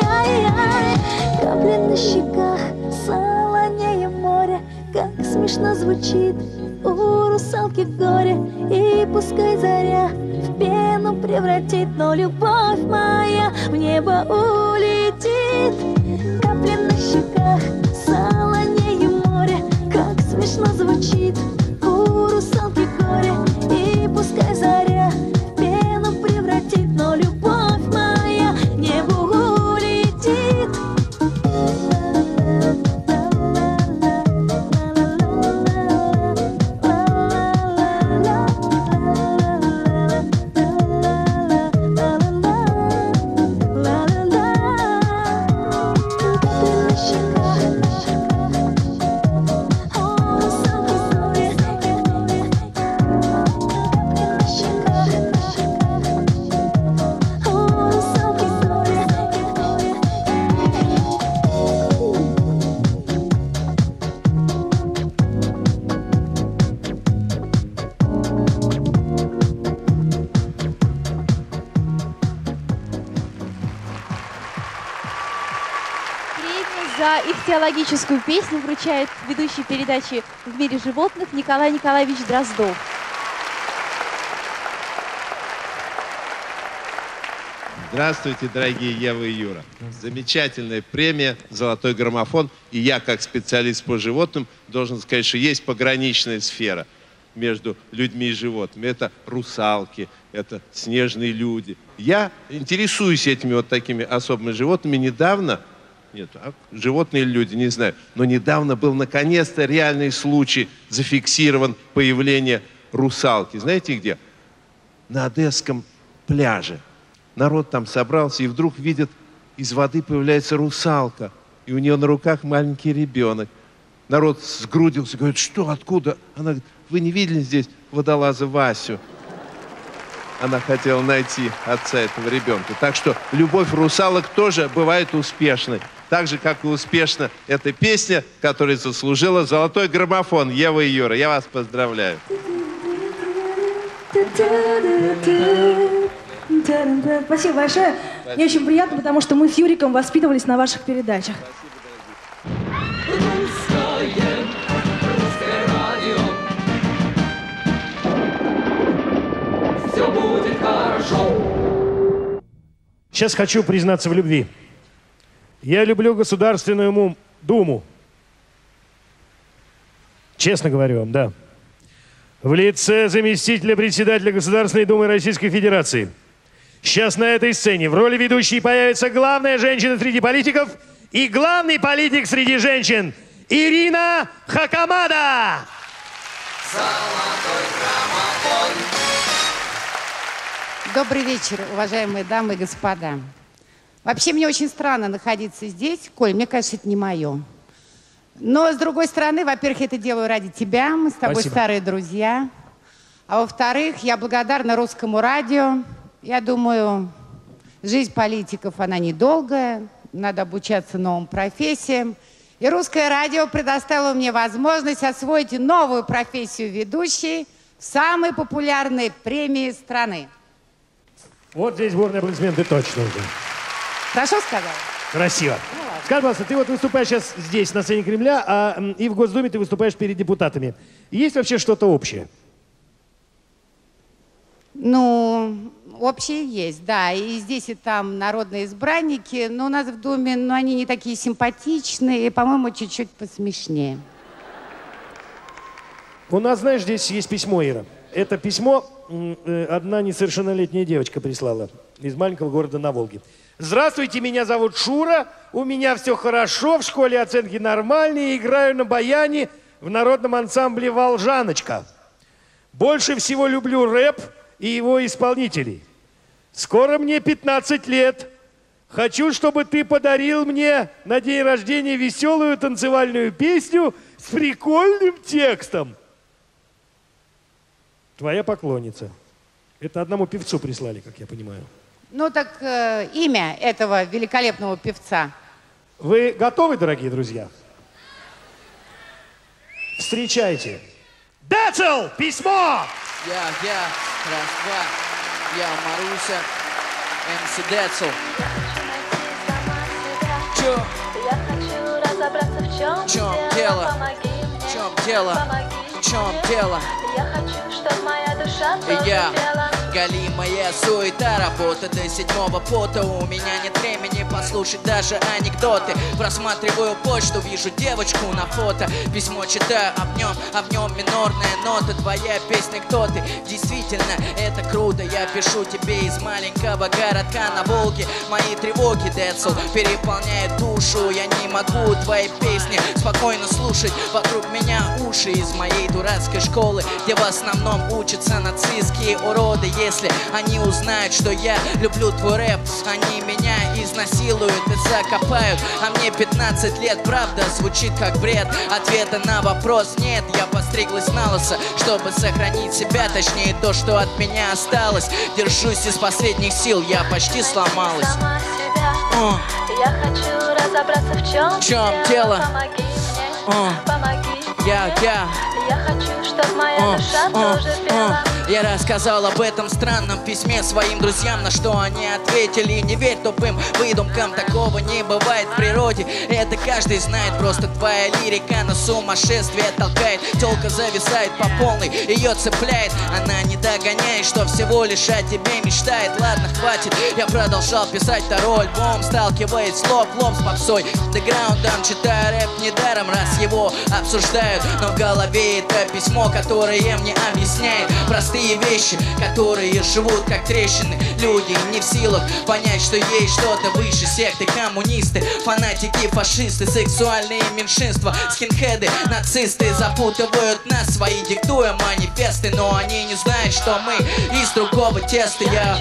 Капли на щеках солонее моря, как смешно звучит у русалки горе. И пускай заря в пену превратит, но любовь моя в небо улетит. Капли на щеках солонее моря, как смешно звучит у русалки горе. И пускай заря в пену превратит, но любовь моя в небо улетит. за их теологическую песню вручает ведущий передачи «В мире животных» Николай Николаевич Дроздов. Здравствуйте, дорогие Ева и Юра. Замечательная премия «Золотой граммофон». И я, как специалист по животным, должен сказать, что есть пограничная сфера между людьми и животными. Это русалки, это снежные люди. Я интересуюсь этими вот такими особыми животными. Недавно, нет, животные или люди, не знаю, но недавно был наконец-то реальный случай, зафиксирован появление русалки. Знаете где? На Одесском пляже. Народ там собрался, и вдруг видят, из воды появляется русалка, и у нее на руках маленький ребенок. Народ сгрудился, говорит, что, откуда? Она говорит, вы не видели здесь водолаза Васю? Она хотела найти отца этого ребенка. Так что любовь русалок тоже бывает успешной. Так же, как и успешна эта песня, которая заслужила «Золотой граммофон». Ева и Юра, я вас поздравляю. Спасибо большое. Мне очень приятно, потому что мы с Юриком воспитывались на ваших передачах. Все будет хорошо. Сейчас хочу признаться в любви. Я люблю Государственную Думу. Честно говорю вам, да. В лице заместителя председателя Государственной Думы Российской Федерации. Сейчас на этой сцене в роли ведущей появится главная женщина среди политиков и главный политик среди женщин Ирина Хакамада. Добрый вечер, уважаемые дамы и господа. Вообще, мне очень странно находиться здесь. Коль, мне кажется, это не мое. Но, с другой стороны, во-первых, я это делаю ради тебя. Мы с тобой старые друзья. А во-вторых, я благодарна Русскому радио. Я думаю, жизнь политиков, она недолгая. Надо обучаться новым профессиям. И Русское радио предоставило мне возможность освоить новую профессию ведущей в самой популярной премии страны. Вот здесь бурные аплодисменты точно уже. Хорошо сказала? Красиво. Скажи, пожалуйста, ты вот выступаешь сейчас здесь, на сцене Кремля, и в Госдуме ты выступаешь перед депутатами. Есть вообще что-то общее? Ну, общее есть, да. И здесь, и там народные избранники. Но у нас в Думе, ну, они не такие симпатичные, и, по-моему, чуть-чуть посмешнее. У нас, знаешь, здесь есть письмо, Ира. Это письмо одна несовершеннолетняя девочка прислала из маленького города на Волге. Здравствуйте, меня зовут Шура, у меня все хорошо, в школе оценки нормальные, играю на баяне в народном ансамбле «Волжаночка». Больше всего люблю рэп и его исполнителей. Скоро мне 15 лет. Хочу, чтобы ты подарил мне на день рождения веселую танцевальную песню с прикольным текстом. Твоя поклонница. Это одному певцу прислали, как я понимаю. Ну так имя этого великолепного певца. Вы готовы, дорогие друзья? Встречайте. Децл! Письмо! Я, раз, два. Я Маруся, МС Децл. Чё? Я хочу разобраться, в чем дело. Помоги мне, в чем дело? Помоги в чем дело? Я хочу, чтобы моя душа тоже пела. Галимая суета, работа до 7-го пота. У меня нет времени послушать даже анекдоты. Просматриваю почту, вижу девочку на фото. Письмо читаю, а в нем минорная нота. Твоя песня «Кто ты?» Действительно, это круто. Я пишу тебе из маленького городка на Волге. Мои тревоги, Децл, переполняют душу. Я не могу твои песни спокойно слушать. Вокруг меня уши из моей дурацкой школы, где в основном учатся нацистские уроды. Если они узнают, что я люблю твой рэп, они меня изнасилуют и закопают. А мне 15 лет, правда, звучит как бред. Ответа на вопрос нет. Я постриглась на лысо, чтобы сохранить себя, точнее то, что от меня осталось. Держусь из последних сил, я почти сломалась. Я хочу разобраться, в чем дело. Помоги мне, помоги мне. Я хочу, чтобы моя душа тоже пела. Я рассказал об этом странном письме своим друзьям, на что они ответили: не верь тупым выдумкам, такого не бывает в природе. Это каждый знает, просто твоя лирика на сумасшествие толкает. Тёлка зависает по полной, ее цепляет, она не догоняет, что всего лишь о тебе мечтает. Ладно, хватит, я продолжал писать второй альбом, сталкиваясь лоб в лоб с попсой, андеграундом, читая рэп недаром, раз его обсуждают. Но в голове это письмо, которое мне объясняет простые вещи, которые живут как трещины. Люди не в силах понять, что есть что-то выше секты. Коммунисты, фанатики, фашисты, сексуальные меньшинства, скинхеды, нацисты запутывают нас, свои диктуя манифесты. Но они не знают, что мы из другого теста. Я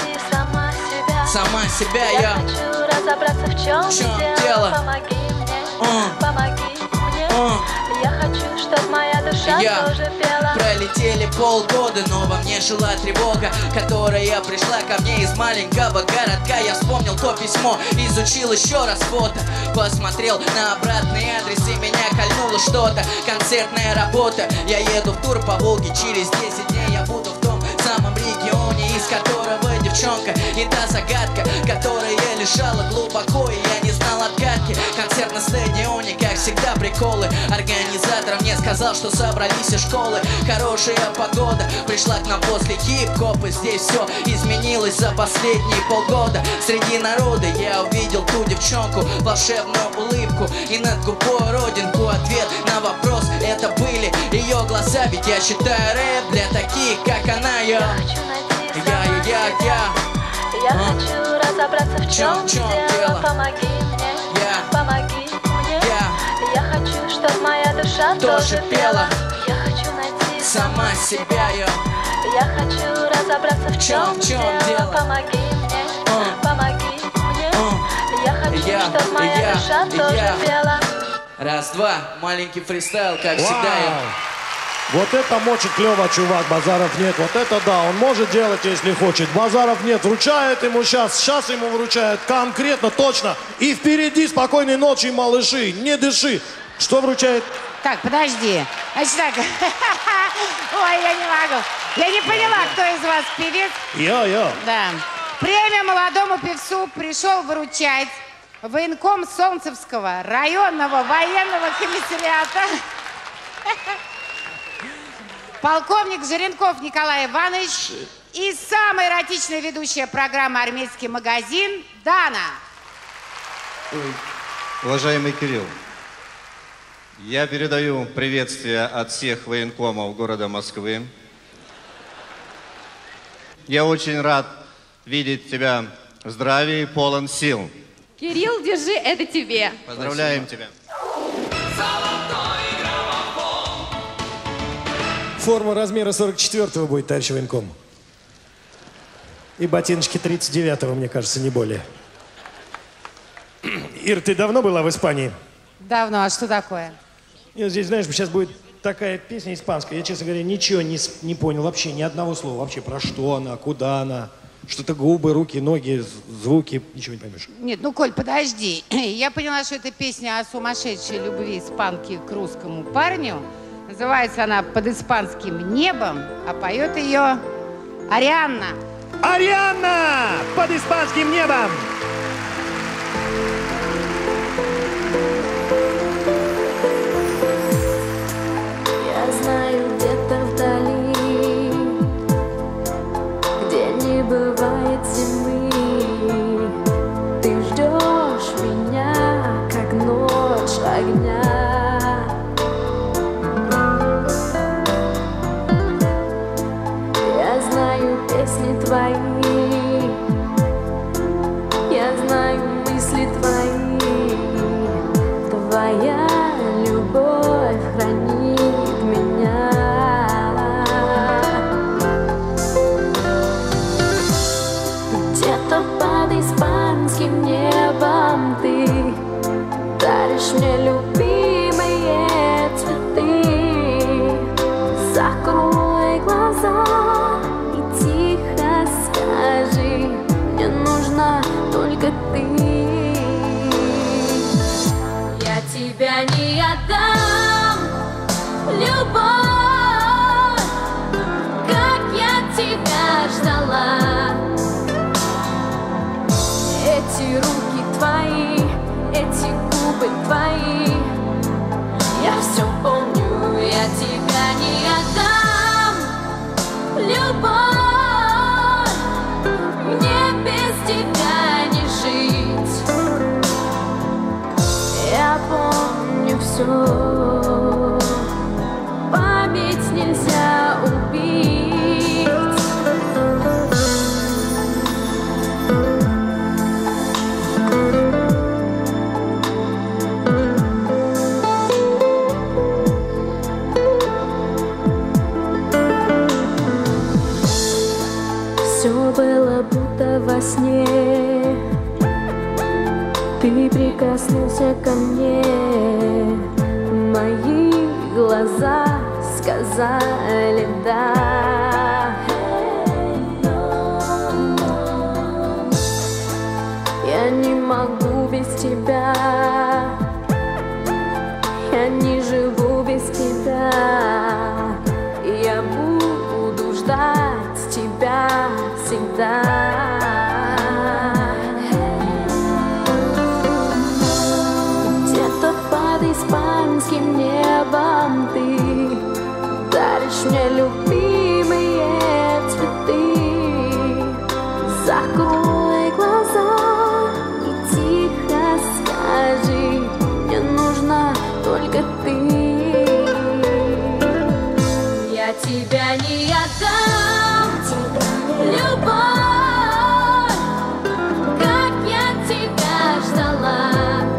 сама себя, я хочу разобраться, в чем дело. Помоги мне, помоги мне. Я хочу, чтоб моя душа тоже пела. Пролетели полгода, но во мне жила тревога, которая пришла ко мне из маленького городка. Я вспомнил то письмо, изучил еще раз фото, посмотрел на обратный адрес, и меня кольнуло что-то. Концертная работа, я еду в тур по Волге, через 10 дней я буду в том самом регионе, из которого девчонка. И та загадка, которая лежала глубоко, и я не знал отгадки. Концерт на стадионе, как всегда, приколы. Организатор мне сказал, что собрались из школы. Хорошая погода пришла к нам после хип-хопа. Здесь все изменилось за последние полгода. Среди народа я увидел ту девчонку, волшебную улыбку и над губой родинку. Ответ на вопрос — это были ее глаза. Ведь я читаю рэп для таких, как она. Я хочу разобраться, в чем дело. Помоги мне, помоги мне. Я хочу, чтоб моя душа тоже пела. Я хочу найти сама себя. Я хочу разобраться, в чем дело. Помоги мне, помоги мне. Я хочу, чтоб моя душа тоже пела. Раз, два, маленький фристайл, как всегда. Вот это мочит клево, чувак, базаров нет. Вот это да, он может делать, если хочет. Базаров нет, вручает ему сейчас ему вручают конкретно, точно. И впереди спокойной ночи, малыши, не дыши. Что вручает? Так, подожди. Значит так, ой, я не могу. Я не поняла, кто из вас певец. Я. Да. Премию молодому певцу пришел вручать военком Солнцевского районного военного комиссариата полковник Жеренков Николай Иванович и самая эротичная ведущая программы «Армейский магазин» Дана. Уважаемый Кирилл, я передаю приветствие от всех военкомов города Москвы. Я очень рад видеть тебя в здравии, полон сил. Кирилл, держи, это тебе. Поздравляем тебя. Форма размера 44-го будет, товарищ военком. И ботиночки 39-го, мне кажется, не более. Ир, ты давно была в Испании? Давно, а что такое? Нет, здесь, знаешь, сейчас будет такая песня испанская. Я, честно говоря, ничего не понял вообще, ни одного слова. Вообще, про что она, куда она. Что-то губы, руки, ноги, звуки, ничего не поймешь. Нет, ну, Коль, подожди. Я поняла, что это песня о сумасшедшей любви испанки к русскому парню. Называется она «Под испанским небом», а поет ее Арианна. Арианна! Под испанским небом! Я знаю, где-то вдали, где не бывает зимы, ты ждешь меня, как ночь огня. Песни твои, я знаю мысли твои, твоя любовь хранит меня. Где-то под испанским небом ты даришь мне любимые цветы. Закрой глаза. Мне нужна только ты. Я тебя не отдам, любовь, как Все было будто во сне. Ты прикоснулся ко мне, мои глаза сказали да. Я не могу без тебя, я не живу без тебя. Я буду ждать тебя всегда. Под испанским небом ты даришь мне любимые цветы. Закрой глаза и тихо скажи, мне нужна только ты. Я тебя не отдам, любовь, как я тебя ждала.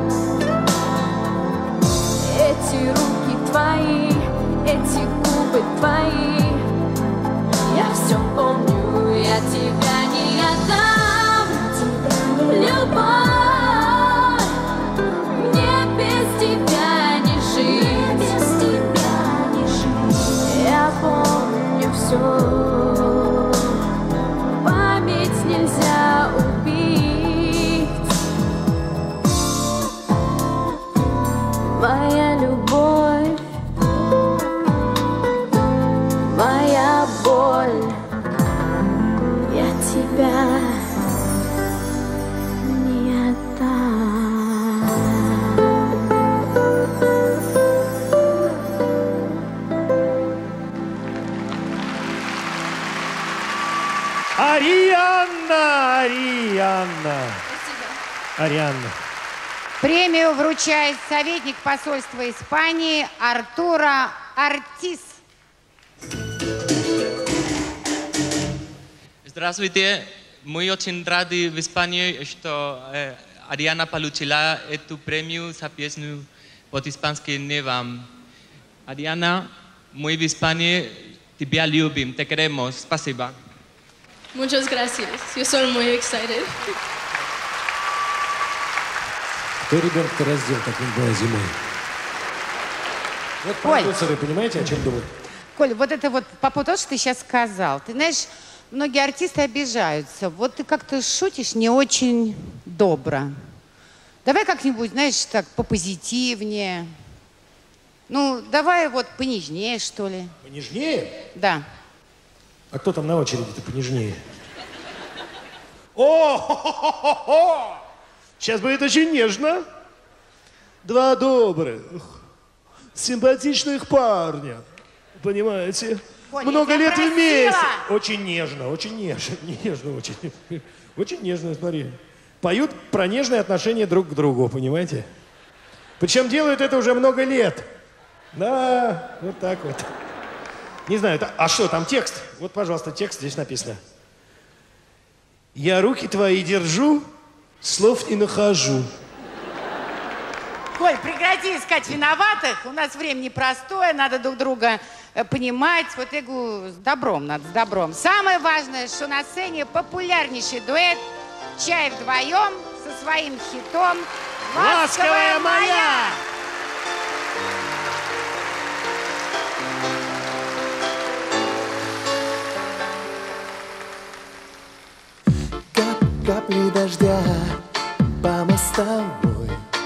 Эти руки твои, эти губы твои, я все помню, я тебя не отдам, любовь, мне без тебя не жить, без тебя не жить. Я помню все, память нельзя убить. Моя любовь, моя боль, я тебя не отдам. Арианна! Арианна. Премию вручает советник посольства Испании Артура Артис. Здравствуйте. Мы очень рады в Испании, что Ариана получила эту премию за песню под испанским небом. Ариана, мы в Испании тебя любим, te queremos. Спасибо. Muchas gracias. Yo soy muy excited. Кто ребенка раздел, как не зимой? Вот продюсеры, понимаете, о чем думают? Коль, вот это вот по поводу того, что ты сейчас сказал. Ты знаешь, многие артисты обижаются. Вот ты как-то шутишь не очень добро. Давай как-нибудь, знаешь, так попозитивнее. Ну, давай вот понежнее, что ли. Понежнее? Да. А кто там на очереди-то понежнее? О! Сейчас будет очень нежно. Два добрых, симпатичных парня. Понимаете? Коля, много лет просила. вместе. Очень нежно, очень нежно. Нежно очень. Очень нежно, смотри. Поют про нежные отношения друг к другу, понимаете? Причем делают это уже много лет. Да, вот так вот. Не знаю, а что, там текст? Вот, пожалуйста, текст здесь написано. Я руки твои держу, слов не нахожу. Коль, прекрати искать виноватых. У нас время непростое, надо друг друга понимать. Вот я говорю, с добром надо, с добром. Самое важное, что на сцене популярнейший дуэт «Чай вдвоем» со своим хитом «Ласковая моя». Капли дождя по мостовой.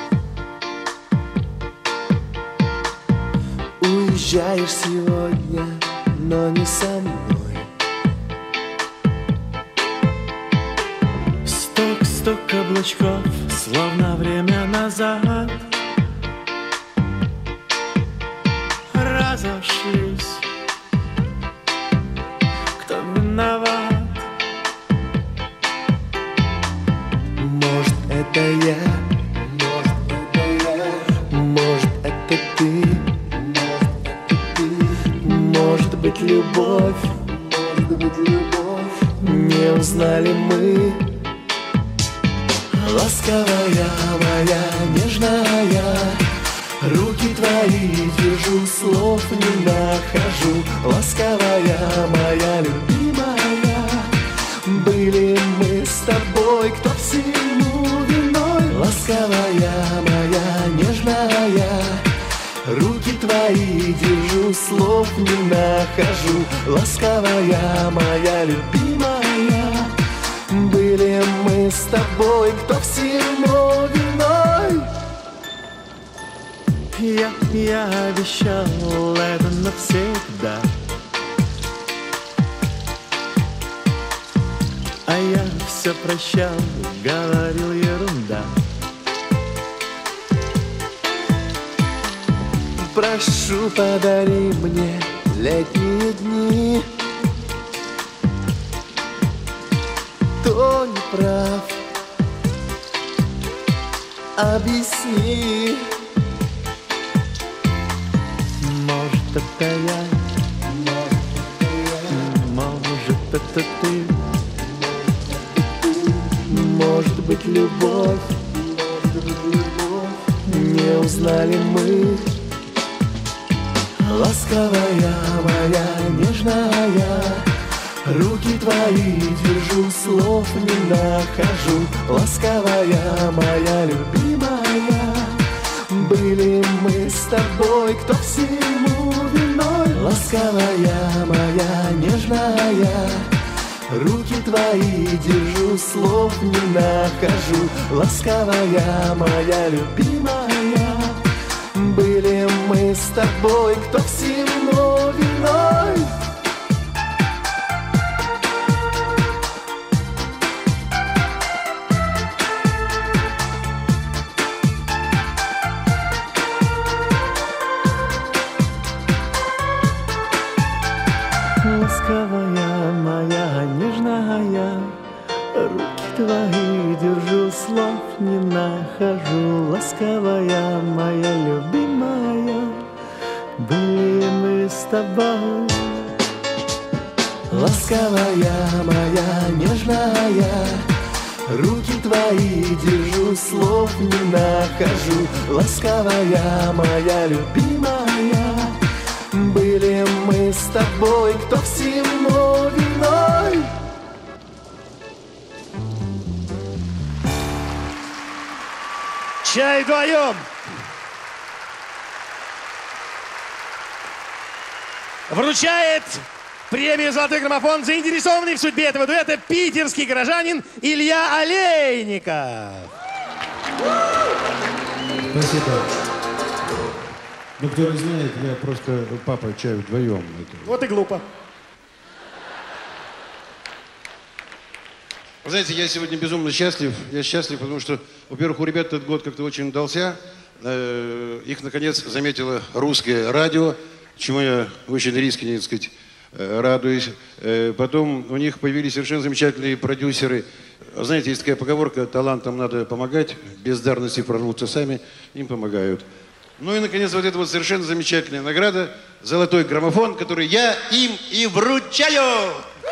Уезжаешь сегодня, но не со мной. Стук каблучков, словно время назад. Разошлись, кто виноват? Может, это я, может, это я, может, это ты, может быть, любовь, не узнали мы. Ласковая моя, нежная, руки твои держу, слов не нахожу. Ласковая моя, любимая, слов не нахожу. Ласковая моя любимая, были мы с тобой, кто всему виной. Я обещал это навсегда, а я все прощал, говорил ерунда. Прошу, подари мне летние дни. Кто не прав, объясни. Может, это я, может, это ты, может быть, любовь, не узнали мы. Ласковая моя, нежная, руки твои держу, слов не нахожу. Ласковая моя любимая, были мы с тобой, кто всему виной. Ласковая моя, нежная, руки твои держу, слов не нахожу. Ласковая моя любимая, были мы с тобой, кто всему виной. Ласковая моя, нежная, руки твои держу, слов не нахожу. Ласковая моя любимая, были мы с тобой. Ласковая моя, нежная, руки твои держу, слов не нахожу. Ласковая моя любимая, были мы с тобой, кто всему виной. Чай вдвоем! Вручает премию «Золотой граммофон» заинтересованный в судьбе этого дуэта питерский горожанин Илья Олейников. Спасибо. Ну, кто не знает, я просто папа чай вдвоем. Вот и глупо. Вы знаете, я сегодня безумно счастлив. Я счастлив, потому что, во-первых, у ребят этот год как-то очень удался. Их, наконец, заметило русское радио, чему я очень искренне, так сказать, радуюсь. Потом у них появились совершенно замечательные продюсеры. Знаете, есть такая поговорка: талантам надо помогать, бездарности прорвутся сами, им помогают. Ну и, наконец, вот эта вот совершенно замечательная награда — «Золотой граммофон», который я им и вручаю!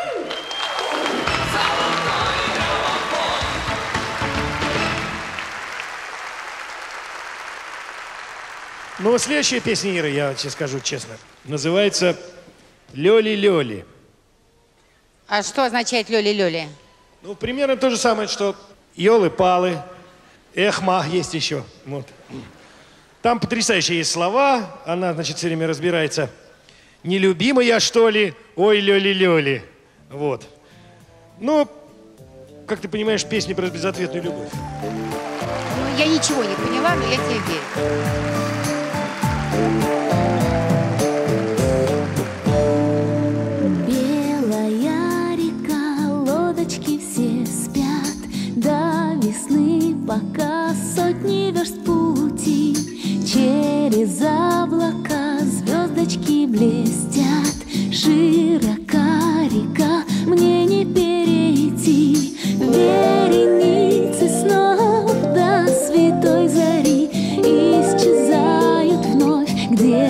Ну, следующая песня Иры, я тебе скажу честно, называется «Лёли-лёли». А что означает «лёли-лёли»? Ну, примерно то же самое, что «ёлы-палы», «эхма» есть еще. Вот. Там потрясающие есть слова. Она, значит, все время разбирается. «Нелюбимая, что ли? Ой, лёли-лёли». Вот. Ну, как ты понимаешь, песня про безответную любовь. Ну, я ничего не поняла, но я тебе верю. Белая река, лодочки все спят, до весны пока сотни верст пути. Через облака звездочки блестят, широка река, мне не перейти. Вереницы снов до святой зари исчезают вновь, где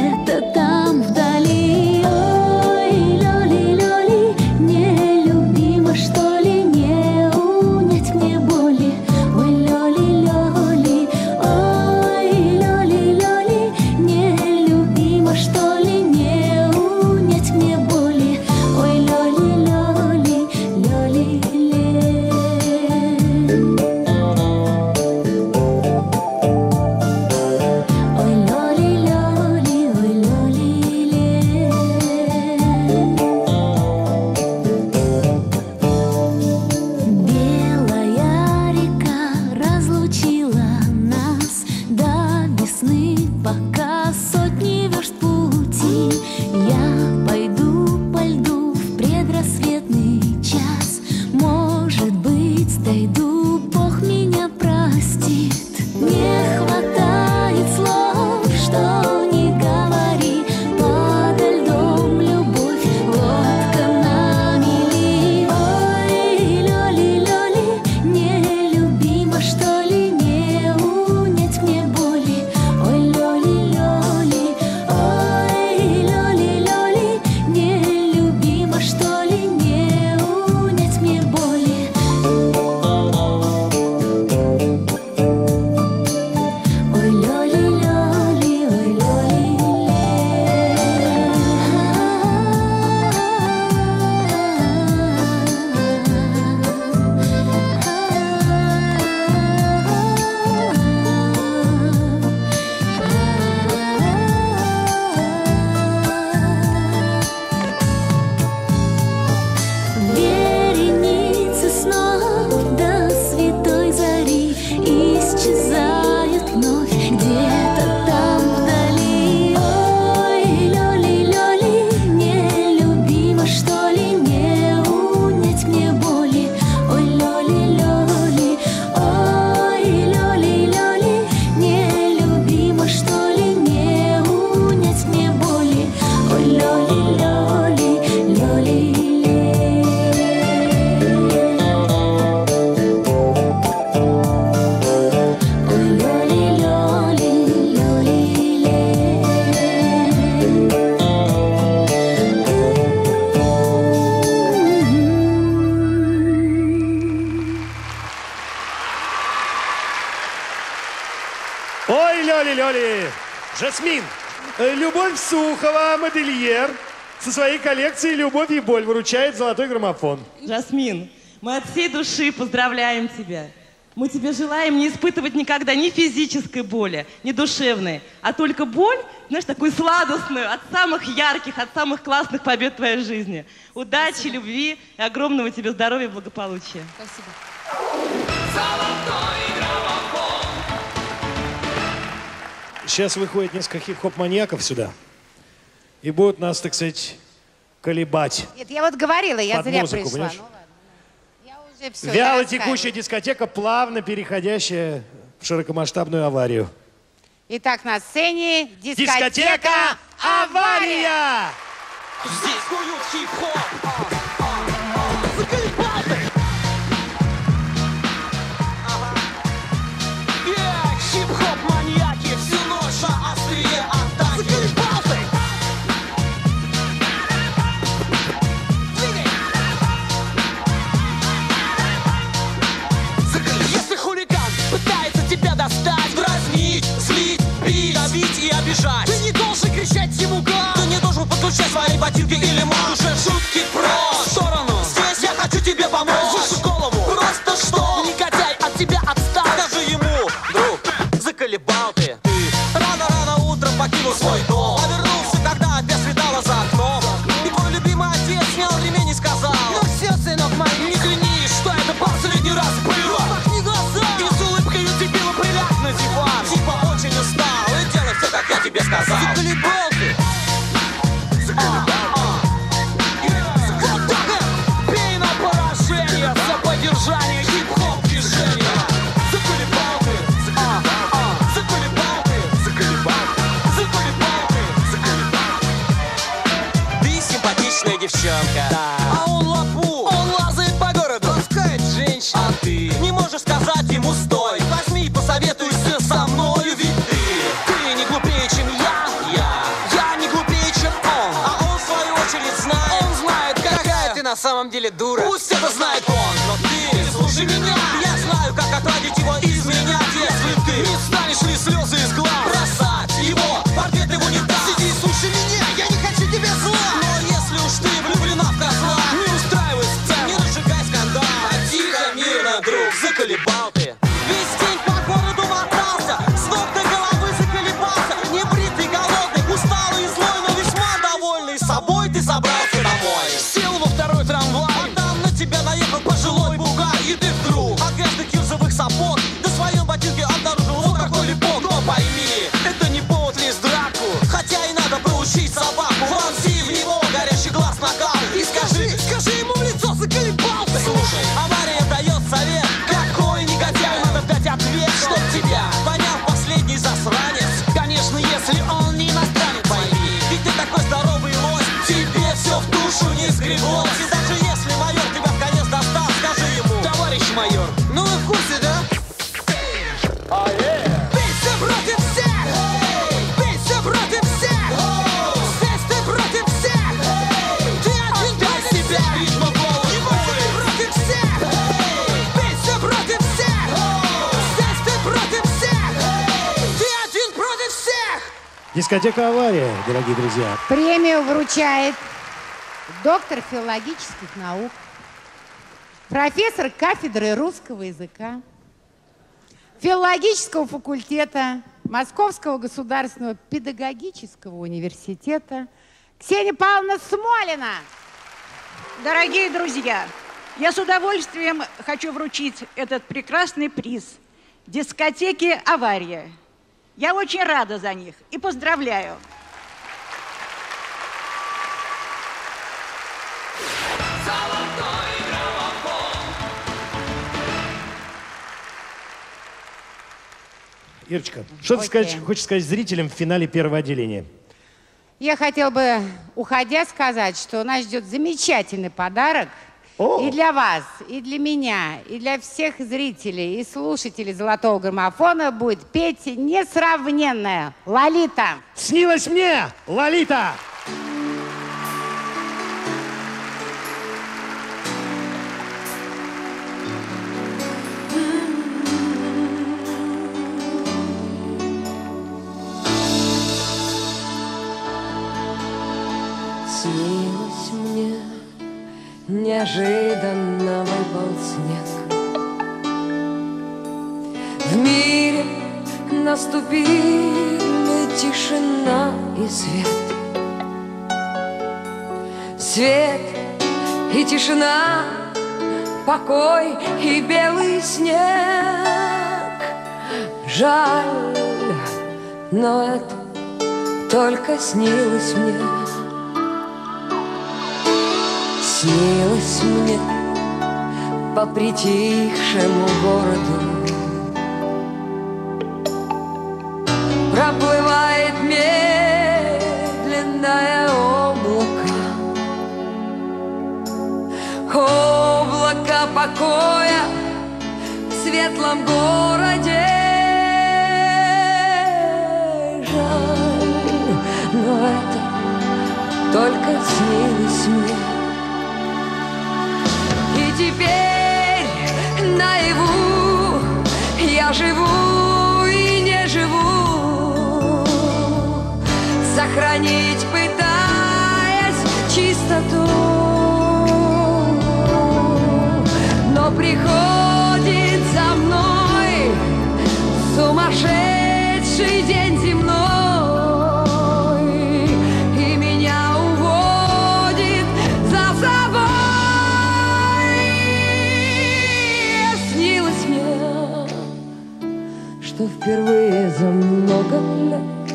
Ой, Лёли-Лёли! Жасмин, Любовь Сухова, модельер, со своей коллекцией «Любовь и боль» вручает золотой граммофон. Жасмин, мы от всей души поздравляем тебя. Мы тебе желаем не испытывать никогда ни физической боли, ни душевной, а только боль, знаешь, такую сладостную, от самых ярких, от самых классных побед в твоей жизни. Удачи, Спасибо. любви и огромного тебе здоровья и благополучия. Спасибо. Сейчас выходит несколько хип-хоп-маньяков сюда и будут нас, так сказать, колебать. Нет, я вот говорила, я Под зря музыку, пришла. понимаешь? Ну ладно. Я уже все. Вяло текущая дискотека, плавно переходящая в широкомасштабную аварию. Итак, на сцене Дискотека «Авария». Здесь куют хип-хоп. Хип-хоп-маньяки всю ночь на острие атаки. Если хулиган пытается тебя достать, дразнить, злить, бить, давить и обижать, ты не должен кричать ему гад, ты не должен подключать свои ботинки или уже шутки прочь. В сторону, здесь я хочу тебе помочь. Выше голову, просто что? Негодяй от тебя отстал. Скажи ему, друг, заколебал ты. Рано-рано утром покинул свой дом, а вернулся, когда опять светало за окном. И твой любимый отец снял ремень и сказал: ну все, сынок мой, не клянись, что это последний раз было. Махни глаза и с улыбкой дебила приляг на диван. Типа очень устал и делай все, как я тебе сказал. Заколебал ты. Бей на поражение за поддержание хип-хоп движения. Заколебал ты. Заколебал ты. Заколебал ты. Ты симпатичная девчонка, а он лапу. Он лазает по городу, ласкает женщин. А ты не можешь сказать ему стой. Возьми и посоветуйся со мною, ведь ты не глупее, чем я не глупее, чем он. А он в свою очередь знает. Он знает, какая ты на самом деле дура. Пусть это знает он, но ты слушай меня. Я знаю, как отводить его изменять, если ты не станешь ли слезы из глаз бросать его портрет его не даст. Сиди и слушай меня, я не хочу тебе зла. Но если уж ты влюблена в козла, не устраивай сцену, не разжигай скандал, а тихо, мирно, друг, заколебал ты. Весь день по городу мотался, с ног до головы заколебался. Небритый, голодный, усталый и злой, но весьма довольный собой ты собрался домой. Сел во второй трамвай, а там на тебя наехал пожилой бугай. И ты вдруг от грязных кирзовых сапог на своем ботинке обнаружил вот такой липок. Но пойми, это не повод лезть в драку, хотя и надо проучить собаку. Вонзи в него горящий глаз накал и скажи ему в лицо: заколебал ты. Слушай, авария дает совет, какой негодяй, надо дать ответ, чтоб тебя понял последний засранец. Конечно, если он не иностранец, пойми, ведь ты такой здоровый лось, тебе все в душу не сгребалось. И даже если майор тебя в конец достал, скажи ему: товарищ майор, ну вы в курсе, да? Бейся против всех! Бейся против всех! Здесь ты против всех! Ты один против себя! Ритма голос боли! Против всех! Бейся против всех! Здесь ты против всех! Ты один против всех! Дискотека «Авария», дорогие друзья. Премию вручает доктор филологических наук, профессор кафедры русского языка, филологического факультета Московского государственного педагогического университета Ксения Павловна Смолина. Дорогие друзья, я с удовольствием хочу вручить этот прекрасный приз дискотеке «Авария». Я очень рада за них и поздравляю. Ирочка, что ты хочешь сказать зрителям в финале первого отделения? Я хотела бы, уходя, сказать, что нас ждет замечательный подарок и для вас, и для меня, и для всех зрителей и слушателей «Золотого граммофона» будет петь несравненная Лолита. Снилась мне Лолита! снег. В мире наступили тишина и свет. Свет и тишина, покой и белый снег. Жаль, но это только снилось мне. Снилось мне по притихшему городу. Проплывает медленное облако. Облако покоя в светлом городе. Жаль, но это только снилось мне. И теперь наяву я живу и не живу, сохранить пытаясь чистоту. Но приходит за мной сумасшедший день земной, и меня уводит за собой. Снилось мне, что впервые за много лет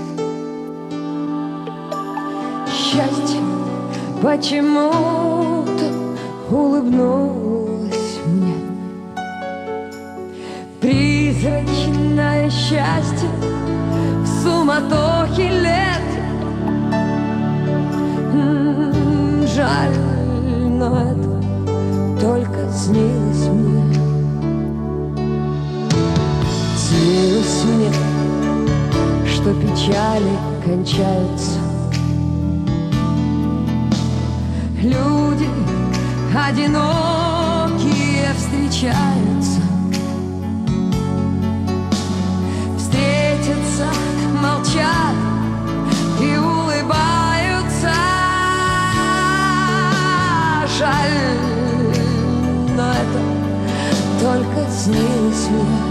счастье почему-то улыбнулось мне. Призрачное счастье в суматохе лет. Жаль, но это только снилось мне. Снилось мне, что печали кончаются. Люди одинокие встречаются. Встретятся, молчат и улыбаются. Жаль, но это только снилось мне.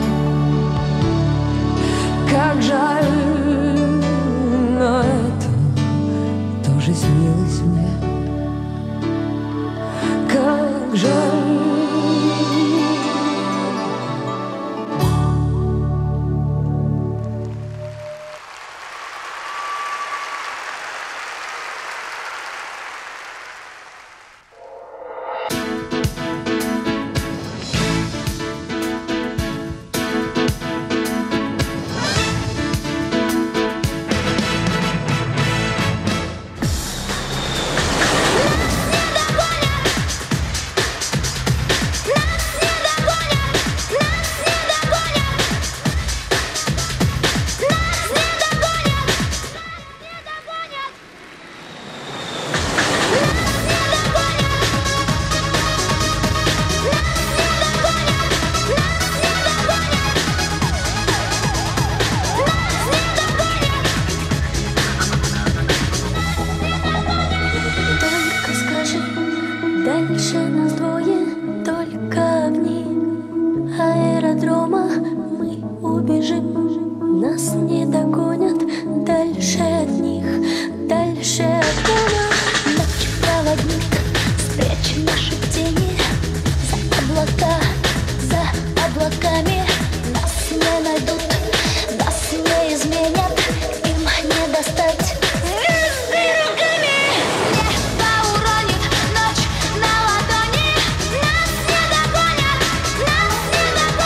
Как жаль, но это тоже снилось мне. Как жаль.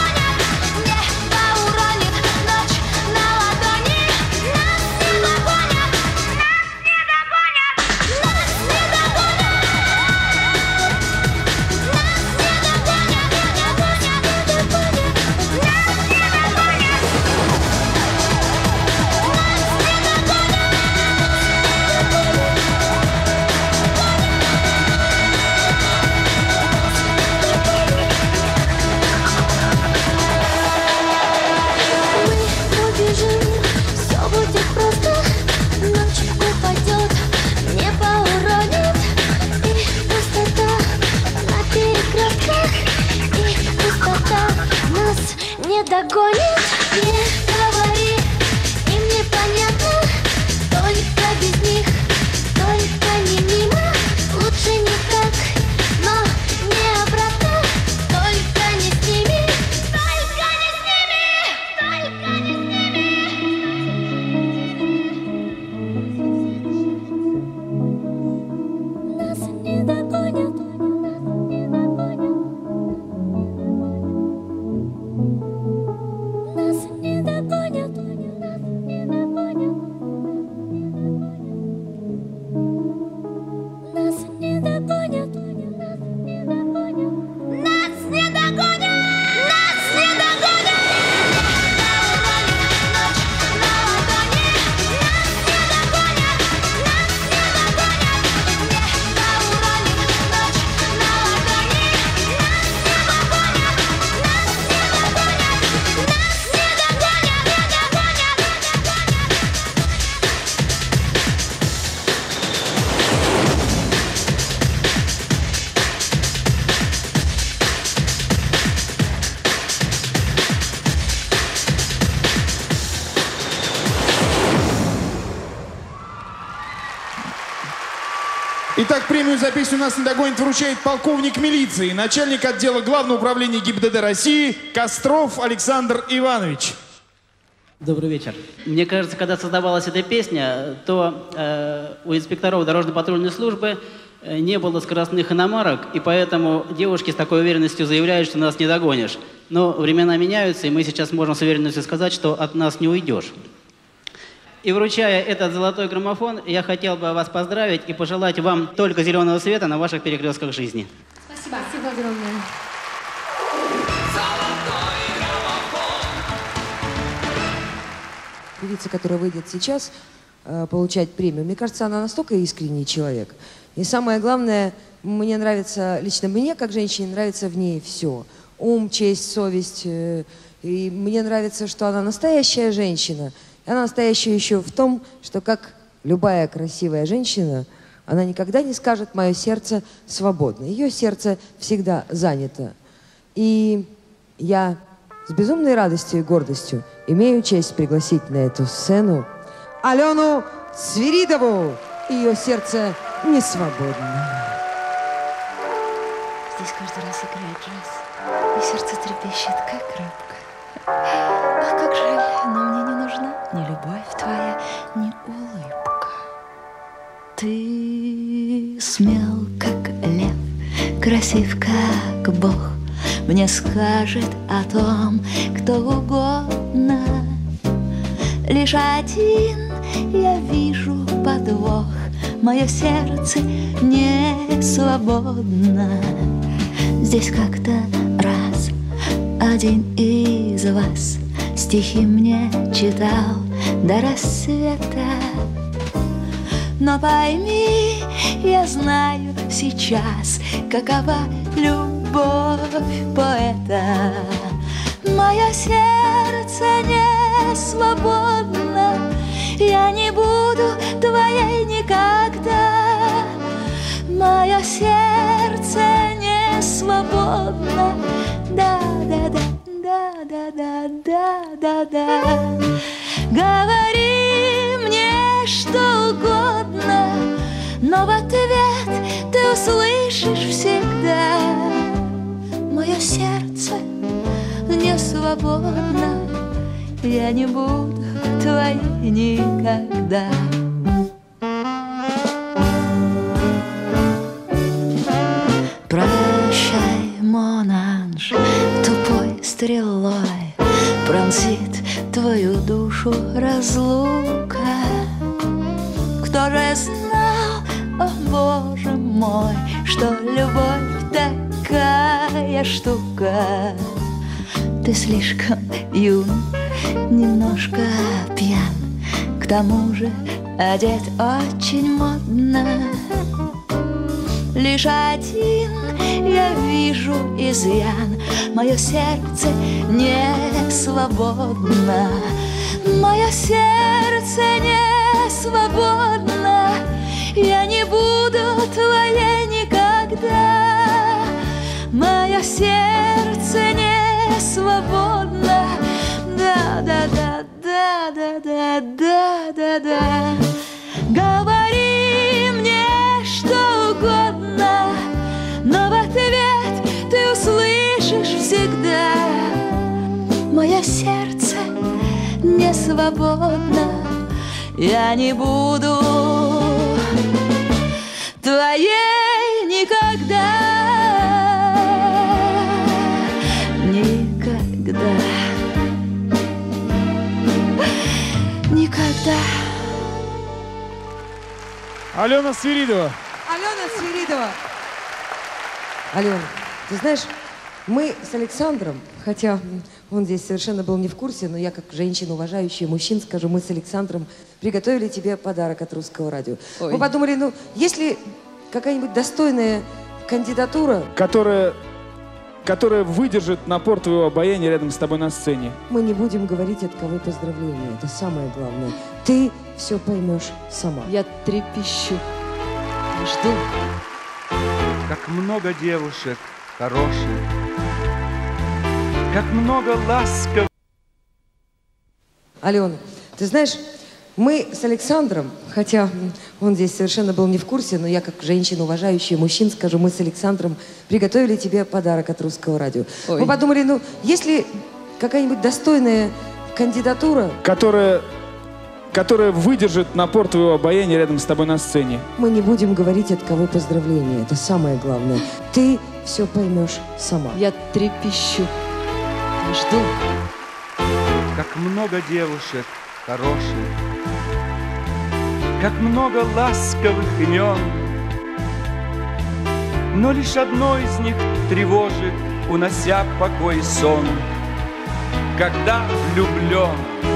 Нас не догонят, догонит. Не говори, им непонятно, только без них, только не мимо, лучше никак, но не обратно, только не с ними, только не с ними, только не с ними. Нас не догонят. Нас не догонят. Нас не догонят. Нас не догонят. Нас не догонят. Ночь на ладони. Нас не догонят. Нас не догонят. Небо уронит. Ночь на ладони. Нас не догонят. Нас не догонят. Нас не догонят. Итак, премию за песню «Нас не догонит» вручает полковник милиции, начальник отдела Главного управления ГИБДД России Костров Александр Иванович. Добрый вечер. Мне кажется, когда создавалась эта песня, то у инспекторов дорожно-патрульной службы не было скоростных иномарок, и поэтому девушки с такой уверенностью заявляют, что нас не догонишь. Но времена меняются, и мы сейчас можем с уверенностью сказать, что от нас не уйдешь. И вручая этот золотой граммофон, я хотел бы вас поздравить и пожелать вам только зеленого света на ваших перекрестках жизни. Спасибо. Спасибо огромное. Певица, которая выйдет сейчас получать премию, мне кажется, она настолько искренний человек. И самое главное, мне нравится, лично мне, как женщине, нравится в ней все. Ум, честь, совесть. И мне нравится, что она настоящая женщина. И она настоящая еще в том, что как любая красивая женщина, она никогда не скажет «мое сердце свободно». Ее сердце всегда занято. И я с безумной радостью и гордостью имею честь пригласить на эту сцену Алену Свиридову. Ее сердце не свободно. Здесь каждый раз играет джаз, и сердце трепещет, как рыбка. Ах, как жаль, но мне не нужна ни любовь твоя, ни улыбка. Ты смел, как лев, красив, как Бог. Мне скажет о том, кто угодно. Лишь один я вижу подвох. Мое сердце не свободно. Здесь как-то раз один из вас стихи мне читал до рассвета. Но пойми, я знаю сейчас, какова любовь поэта. Мое сердце не свободно, я не буду твоей никогда. Мое сердце не свободно, да-да-да, да-да-да-да-да-да. Говори мне что угодно, но в ответ ты услышишь всегда. Мое сердце не свободно, я не буду твоей никогда. Прощай, мон анж, тупой стрелой пронзит твою душу разлука. Кто же знал, о боже мой, что любовь такая штука. Ты слишком юн, немножко пьян, к тому же одет очень модно. Лишь один я вижу изъян, мое сердце не свободно. Мое сердце не свободно, я не буду твоей никогда. Мое сердце не свободно, мое сердце не свободно. Я не буду твоей никогда, никогда, никогда. Алена Свиридова. Алена Свиридова. Алена, ты знаешь, мы с Александром, хотя он здесь совершенно был не в курсе, но я как женщина, уважающая мужчин, скажу, мы с Александром приготовили тебе подарок от Русского радио. Ой. Мы подумали, ну, если какая-нибудь достойная кандидатура, Которая выдержит напор твоего обаяния рядом с тобой на сцене. мы не будем говорить, от кого поздравления. Это самое главное. Ты все поймешь сама. Я трепещу, жду. Как много девушек хороших, как много ласков. Алена, ты знаешь, мы с Александром, хотя он здесь совершенно был не в курсе, но я как женщина, уважающая мужчин, скажу, мы с Александром приготовили тебе подарок от Русского радио. Ой. Мы подумали, ну, если какая-нибудь достойная кандидатура, Которая выдержит напор твоего обаяния рядом с тобой на сцене. мы не будем говорить, от кого поздравления. Это самое главное. Ты все поймешь сама. Я трепещу, жду. Как много девушек хороших, как много ласковых имен, но лишь одно из них тревожит, унося покой и сон, когда влюблен.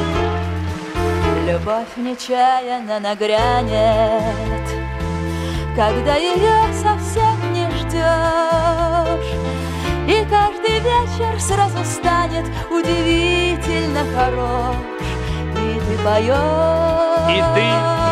Любовь нечаянно нагрянет, когда ее совсем не ждешь. И каждый вечер сразу станет удивительно хорош. И ты поешь. И ты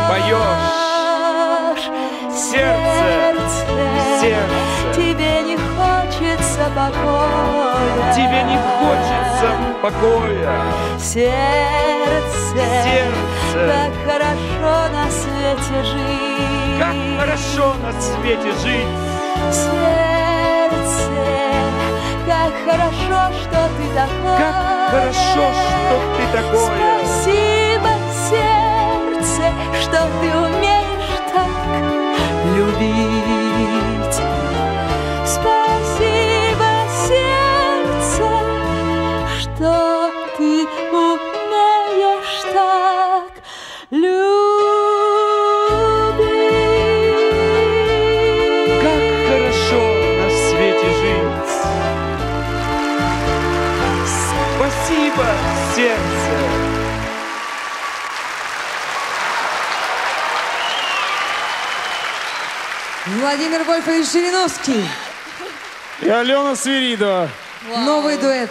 поешь. Сердце, сердце. Тебе не хочется покоя. Тебе не хочется покоя. Сердце, как хорошо на свете жить. Как хорошо на свете жить. Сердце, как хорошо, что ты такое. Как хорошо, что ты такое. Спасибо, сердце, что ты умеешь так любить. Спасибо, сердце, что ты умеешь так любить. Как хорошо на свете жить. Спасибо, сердце. Владимир Вольфович Жириновский. И Алена Свиридова. Новый дуэт.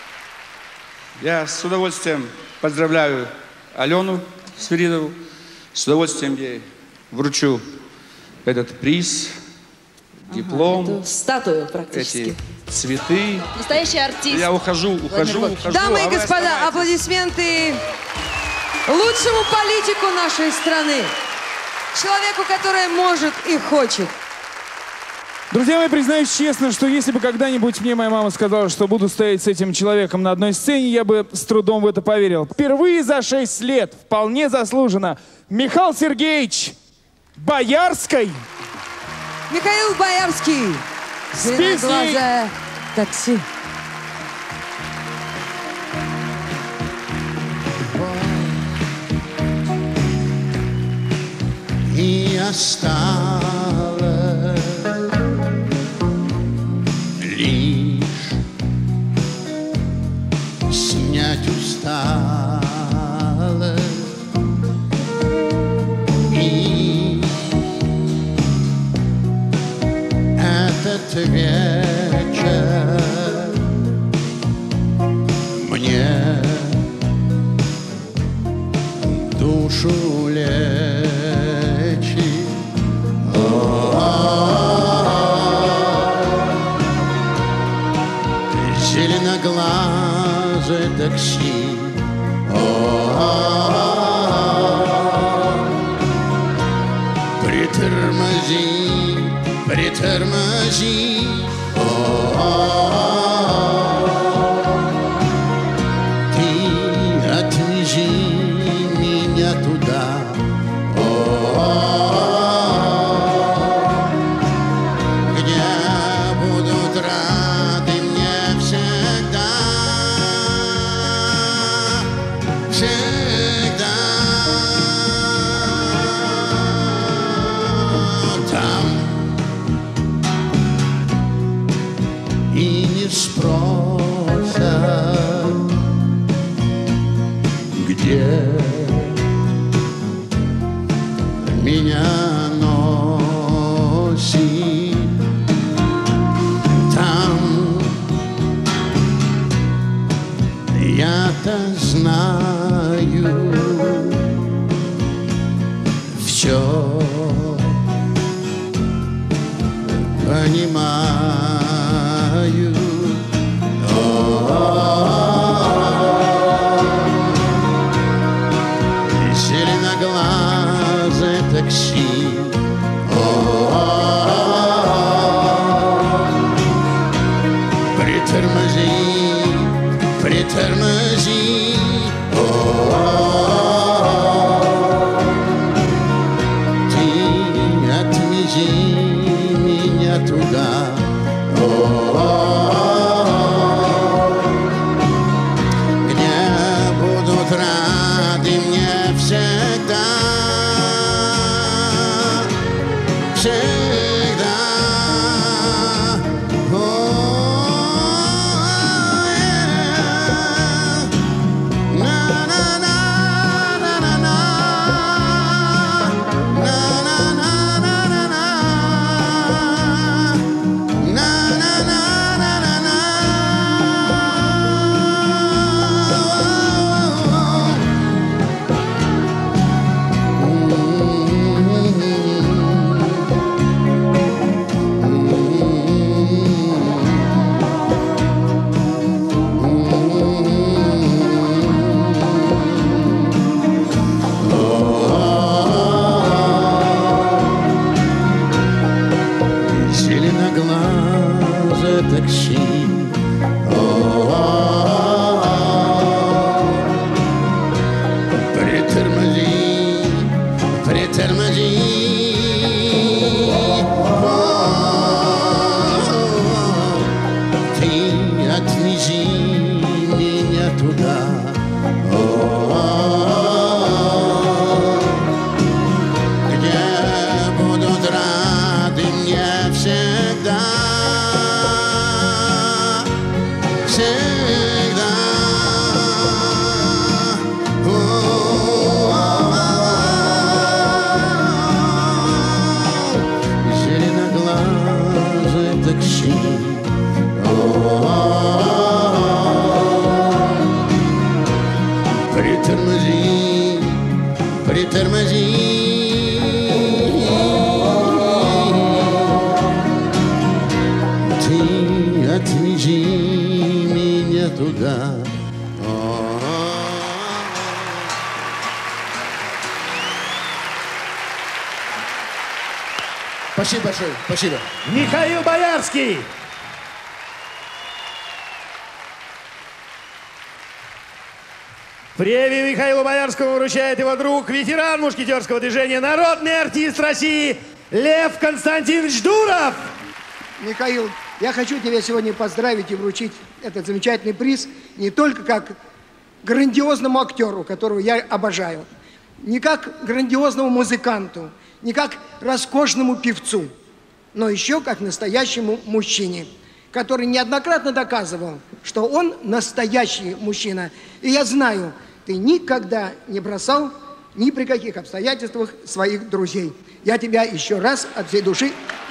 Я с удовольствием поздравляю Алену Свиридову. С удовольствием ей вручу этот приз, диплом, Эту статую практически. эти цветы. Настоящий артист. Я ухожу. Дамы и а вы господа, аплодисменты лучшему политику нашей страны. Человеку, который может и хочет. Друзья мои, признаюсь честно, что если бы когда-нибудь мне моя мама сказала, что буду стоять с этим человеком на одной сцене, я бы с трудом в это поверил. Впервые за 6 лет, вполне заслуженно, Михаил Сергеевич Боярской. Михаил Боярский. Зеленоглазое такси. И осталось лишь снять усталость и этот вечер мне душу лечит. Зеленоглазое такси. Притормози, притормози. Я-то знаю все, понимаю. Зеленоглазое такси. Притормози, притормози. Ты отвези меня туда. Где будут рады мне всегда. Всегда. Зеленоглазое такси. Притормози, притормози. Ты отвези меня туда. Где будут рады мне всегда. Всегда. Зеленоглазое такси. Притормози, притормози. Ты отвези меня туда. Спасибо большое, спасибо. Михаил Боярский. Премию Михаилу Боярскому вручает его друг, ветеран мушкетерского движения, народный артист России Лев Константинович Дуров. Михаил, я хочу тебя сегодня поздравить и вручить этот замечательный приз не только как грандиозному актеру, которого я обожаю, не как грандиозному музыканту, не как роскошному певцу, но еще как настоящему мужчине, который неоднократно доказывал, что он настоящий мужчина. И я знаю, ты никогда не бросал ни при каких обстоятельствах своих друзей. Я тебя еще раз от всей души...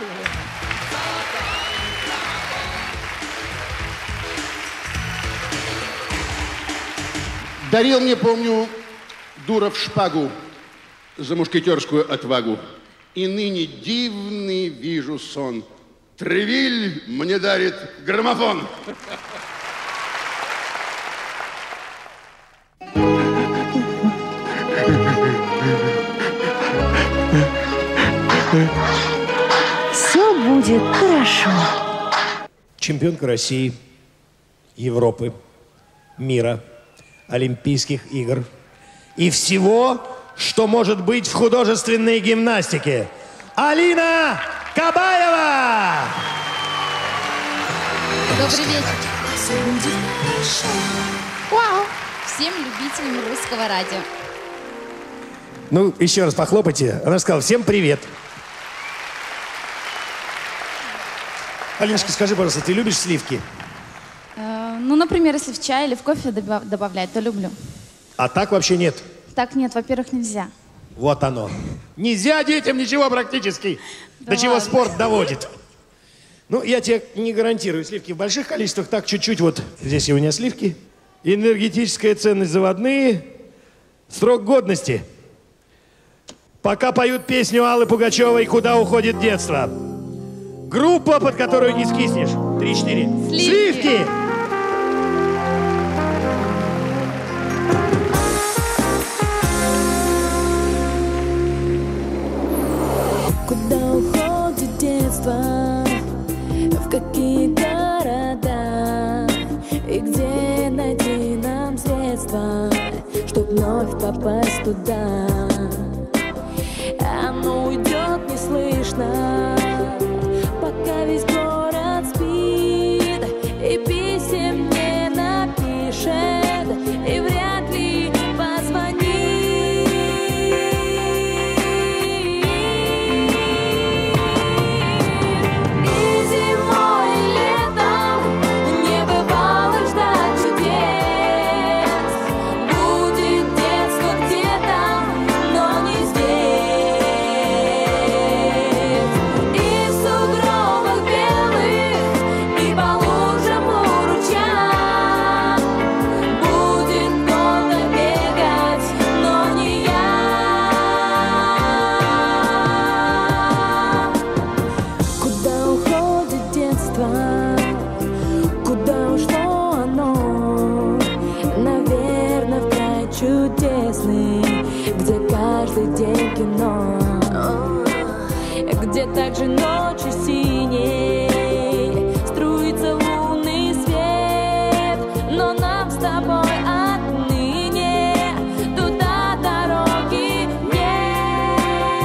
Дарил мне, помню, Дуров шпагу за мушкетерскую отвагу. И ныне дивный вижу сон. Тревиль мне дарит граммофон. Все будет хорошо. Чемпионка России, Европы, мира, Олимпийских игр и всего, что может быть в художественной гимнастике. Алина Кабаева! Добрый вечер. Вау! Всем любителям русского радио. Ну, еще раз похлопайте. Она сказала: всем привет. Алиночка, скажи, пожалуйста, ты любишь сливки? Ну, например, если в чай или в кофе добавлять, то люблю. А так вообще нет? Так нет, во-первых, нельзя. Вот оно. Нельзя детям ничего практически. До чего спорт доводит. Ну, я тебе не гарантирую сливки в больших количествах. Так, чуть-чуть вот здесь у меня сливки. энергетическая ценность заводные, срок годности. Пока поют песню Аллы Пугачевой «Куда уходит детство». Группа, под которую не скиснешь. 3-4. Сливки! Куда уходит детство, в какие города, и где найти нам средства, чтоб вновь попасть туда. Оно уйдет неслышно, пока весь город спит, и писем не напишет, и вряд ли позвонит. Где также ночью синей струится лунный свет, но нам с тобой отныне туда дороги нет,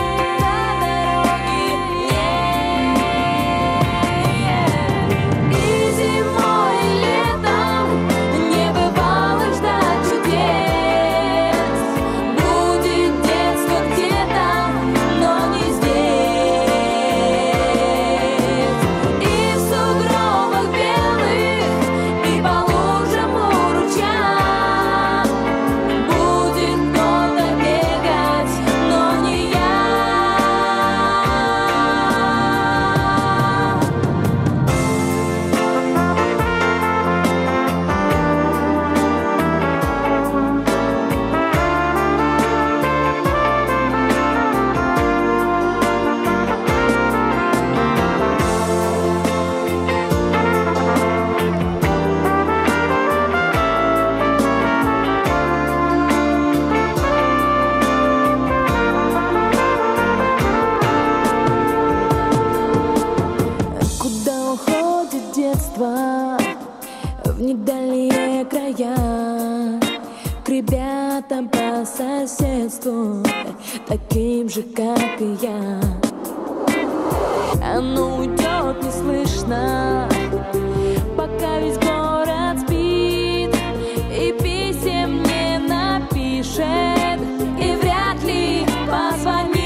И зимой, и летом не бывало ждать чудес. Будет детство где-то, но не здесь. В недальние края, к ребятам по соседству, таким же, как и я. Оно уйдет неслышно, пока весь город спит, и писем не напишет, и вряд ли позвонит.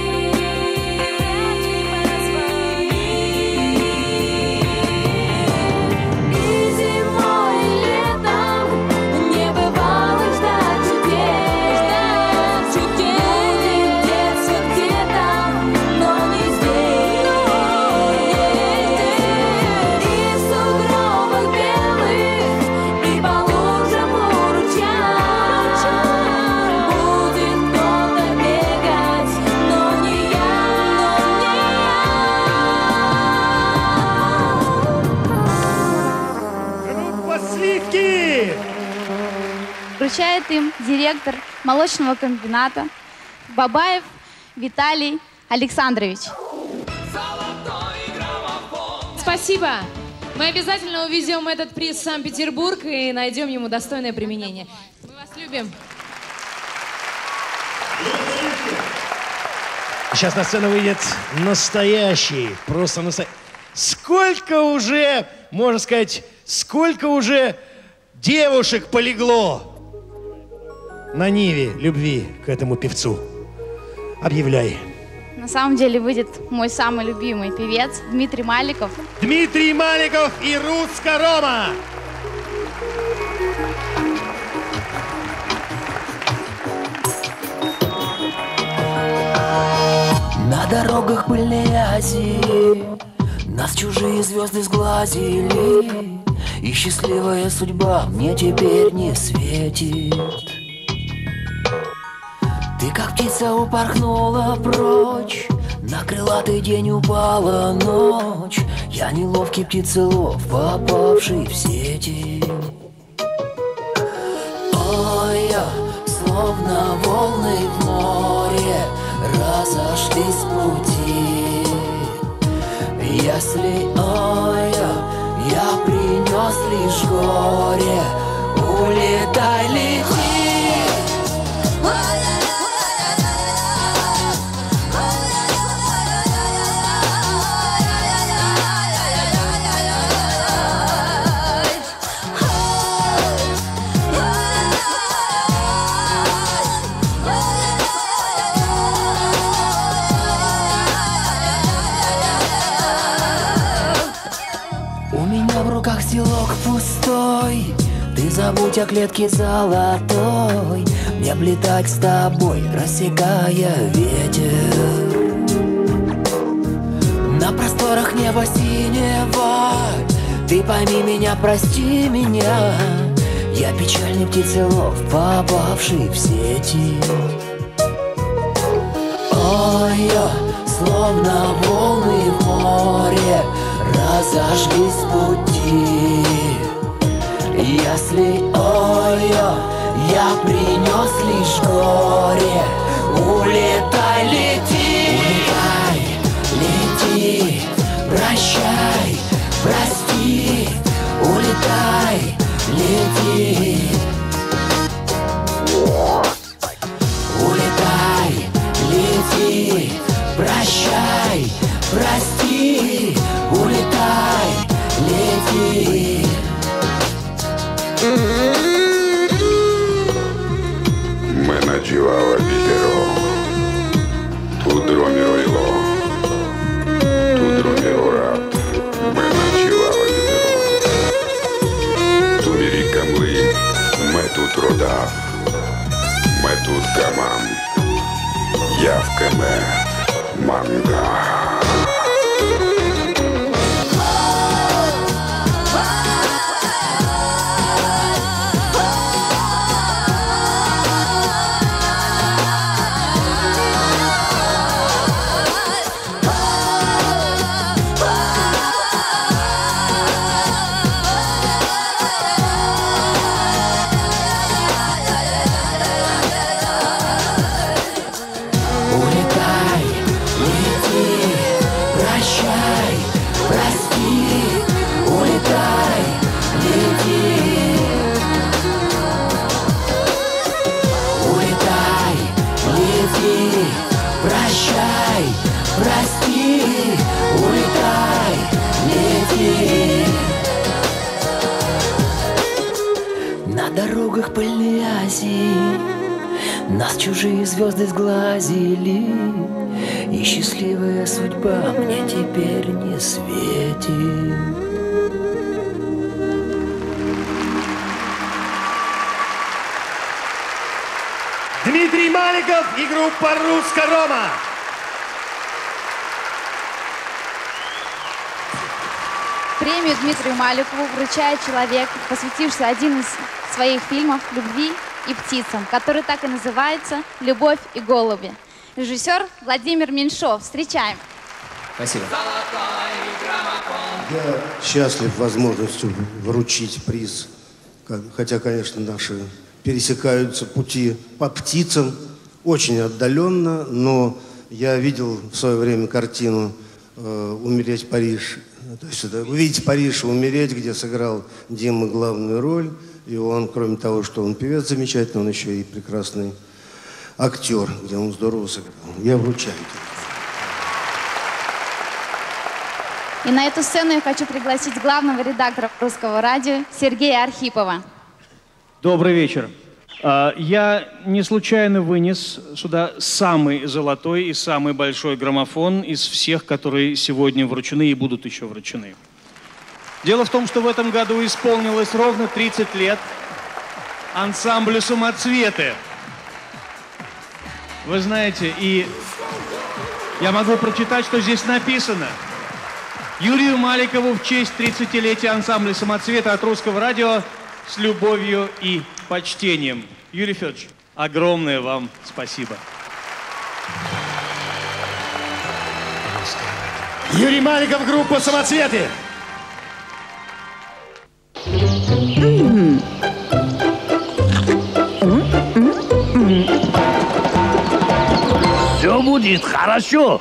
Вручает им директор молочного комбината Бабаев Виталий Александрович. Спасибо. Мы обязательно увезем этот приз в Санкт-Петербург и найдем ему достойное применение. Мы вас любим. Сейчас на сцену выйдет настоящий, просто настоящий. Сколько уже, можно сказать, сколько уже девушек полегло на ниве любви к этому певцу? Объявляй. На самом деле выйдет мой самый любимый певец Дмитрий Маликов. Дмитрий Маликов и Руцка Рома. На дорогах пыльной Азии нас чужие звезды сглазили, И счастливая судьба мне теперь не светит. Ты как птица упорхнула прочь, на крылатый день упала ночь. Я неловкий птицелов, попавший в сети. Ой, я словно волны в море разошлись с пути. Если, ой, я принес лишь горе, улетай, лети. Селок пустой, ты забудь о клетке золотой. Не облетать с тобой, рассекая ветер. На просторах неба синего, ты пойми меня, прости меня. Я печальный птицелов, попавший в сети. Ой, словно волны в море разошлись с пути. Если, ой, я принес лишь горе, улетай, лети. Улетай, лети, прощай, прости. Улетай, лети. Улетай, лети, прощай, прости. Улетай, лети. Мене джівала вітеро, тут дроміройло, тут дромірорад. Мене джівала вітеро, ту міріка млин, ме тут родав, ме тут камам, я в кеме манга. На дорогах пыльной Азии нас чужие звезды сглазили, и счастливая судьба мне теперь не светит. Дмитрий Маликов и группа «Русско-Рома». Премию Дмитрию Маликову вручает человек, посвятивший один из своих фильмов «Любви и птицам», который так и называется «Любовь и голуби». Режиссер Владимир Меньшов. Встречаем. Спасибо. Я счастлив возможностью вручить приз, хотя, конечно, наши пересекаются пути по птицам очень отдаленно, но я видел в свое время картину «Умереть Париж». То есть это «Увидеть Париж и умереть», где сыграл Дима главную роль. И он, кроме того, что он певец замечательный, он еще и прекрасный актер, где он здорово сыграл. Я вручаю. И на эту сцену я хочу пригласить главного редактора Русского радио Сергея Архипова. Добрый вечер. Я не случайно вынес сюда самый золотой и самый большой граммофон из всех, которые сегодня вручены и будут еще вручены. Дело в том, что в этом году исполнилось ровно 30 лет ансамблю «Самоцветы». Вы знаете, и я могу прочитать, что здесь написано. Юрию Маликову в честь 30-летия ансамбля «Самоцветы» от Русского радио с любовью и почтением. Юрий Федорович, огромное вам спасибо. Юрий Маликов, группа «Самоцветы». Все будет хорошо.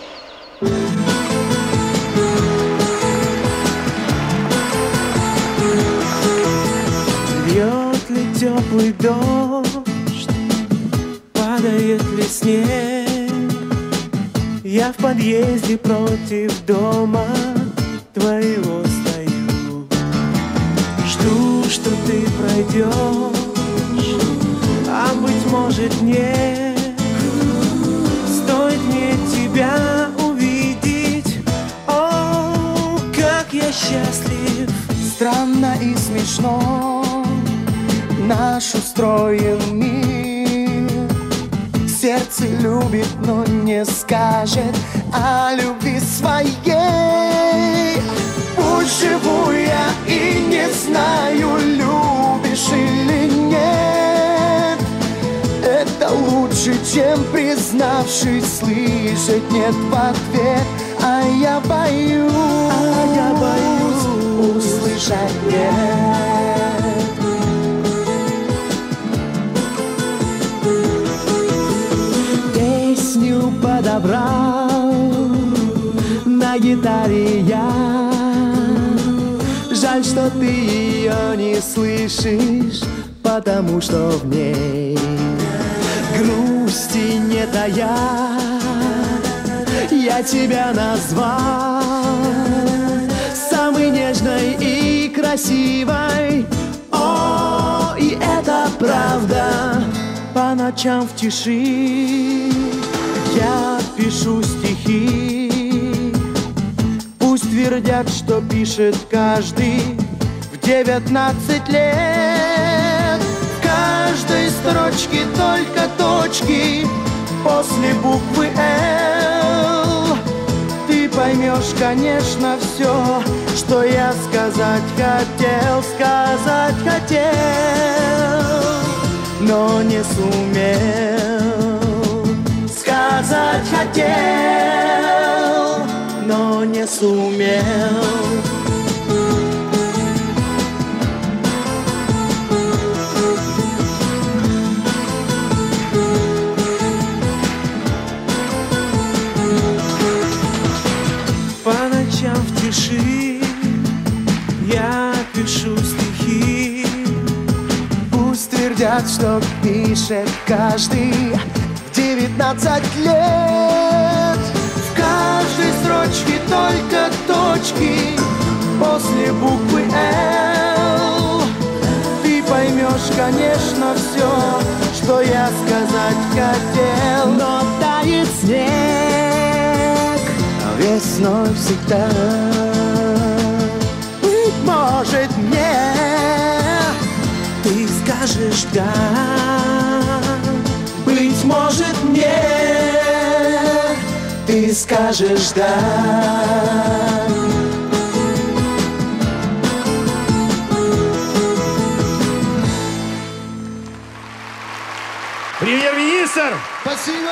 Льет ли теплый дождь, падает ли снег, я в подъезде против дома твоего стою. Жду, что ты пройдешь, а быть может нет. Стоит мне тебя увидеть, о, как я счастлив. Странно и смешно наш устроен мир. Сердце любит, но не скажет о любви своей. Пусть живу я и не знаю, любишь или нет. Это лучше, чем признавшись, слышать нет в ответ. А я боюсь услышать нет. Песню подобрал на гитаре я. Жаль, что ты ее не слышишь, потому что в ней грусти не тая. Я тебя назвал самой нежной и красивой. О, и это правда. По ночам в тиши я пишу стихи. Пусть твердят, что пишет каждый в 19 лет. В каждой строчке только точки после буквы «Л». Ты поймешь, конечно, все, что я сказать хотел, но не сумел. Сказать хотел, но не сумел. В тиши я пишу стихи. Пусть твердят, что пишет каждый в 19 лет. В каждой строчке только точки после буквы «Л». Ты поймешь, конечно, все, что я сказать хотел. Но тает снег весной всегда. Быть может, мне ты скажешь «да». Быть может, мне ты скажешь «да». Премьер-министр! Спасибо!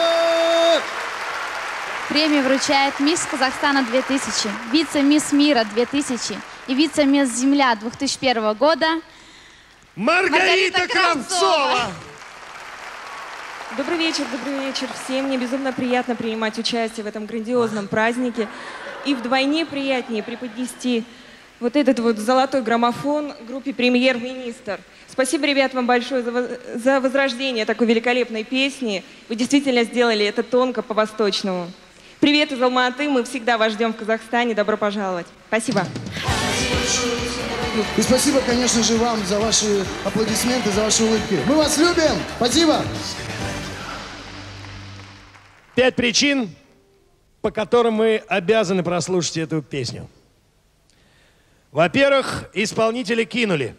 Премию вручает мисс Казахстана 2000, вице-мисс мира 2000 и вице-мисс Земля 2001 года Маргарита Кравцова! Добрый вечер всем. Мне безумно приятно принимать участие в этом грандиозном празднике. И вдвойне приятнее преподнести вот этот вот золотой граммофон группе «Премьер-министр». Спасибо, ребят, вам большое за возрождение такой великолепной песни. Вы действительно сделали это тонко, по-восточному. Привет из Алматы. Мы всегда вас ждем в Казахстане. Добро пожаловать. Спасибо. И спасибо, конечно же, вам за ваши аплодисменты, за ваши улыбки. Мы вас любим. Спасибо. 5 причин, по которым мы обязаны прослушать эту песню. Во-первых, исполнителя кинули.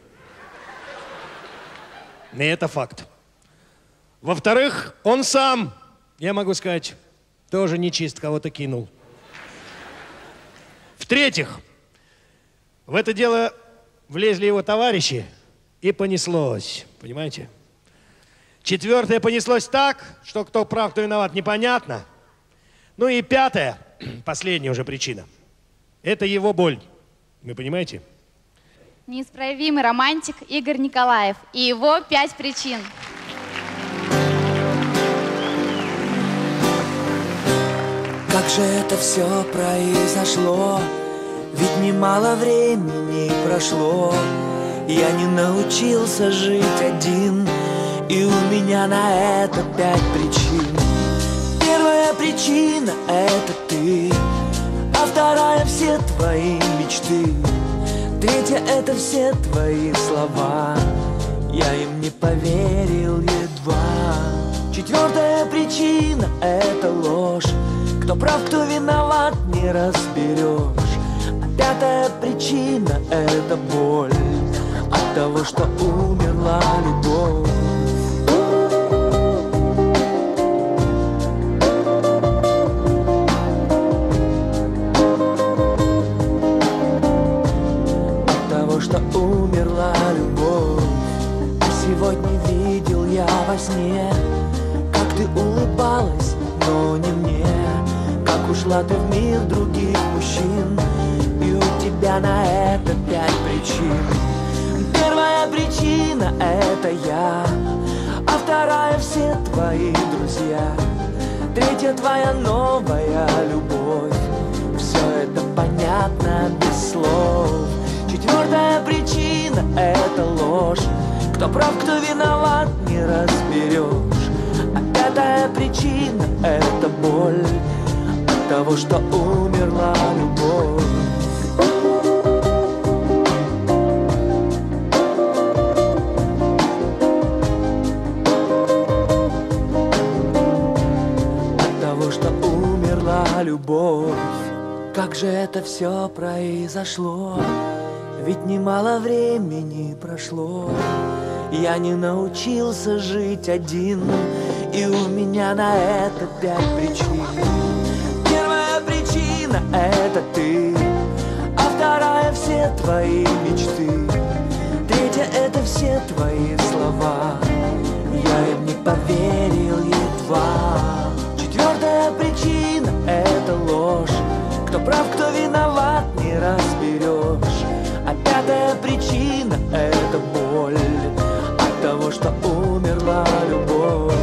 И это факт. Во-вторых, он сам, я могу сказать, тоже нечист, кого-то кинул. В-третьих, В это дело влезли его товарищи, и понеслось, понимаете? Четвертое понеслось так, что кто прав, кто виноват, непонятно. Ну и пятая, последняя уже причина, это его боль, вы понимаете? Неисправимый романтик Игорь Николаев и его 5 причин. Как же это все произошло? Ведь немало времени прошло. Я не научился жить один, и у меня на это 5 причин. Первая причина — это ты, а вторая — все твои мечты. Третья — это все твои слова, я им не поверил едва. Четвертая причина — это ложь, кто прав, кто виноват, не разберешь. А пятая причина — это боль от того, что умерла любовь. От того, что умерла любовь. А сегодня видел я во сне, как ты улыбалась, но не мне. Как ушла ты в мир других мужчин, и у тебя на это 5 причин. Первая причина — это я, а вторая — все твои друзья. Третья — твоя новая любовь. Все это понятно без слов. Четвертая причина — это ложь, кто прав, кто виноват, не разберешь. А пятая причина — это боль от того, что умерла любовь. От того, что умерла любовь. Как же это все произошло? Ведь немало времени прошло. Я не научился жить один, и у меня на это 5 причин. Первая причина — это ты, а вторая — все твои мечты. Третья — это все твои слова, я им не поверил едва. Четвертая причина — это ложь, кто прав, кто виноват, не разберешь. А пятая причина — это боль от того, что умерла любовь.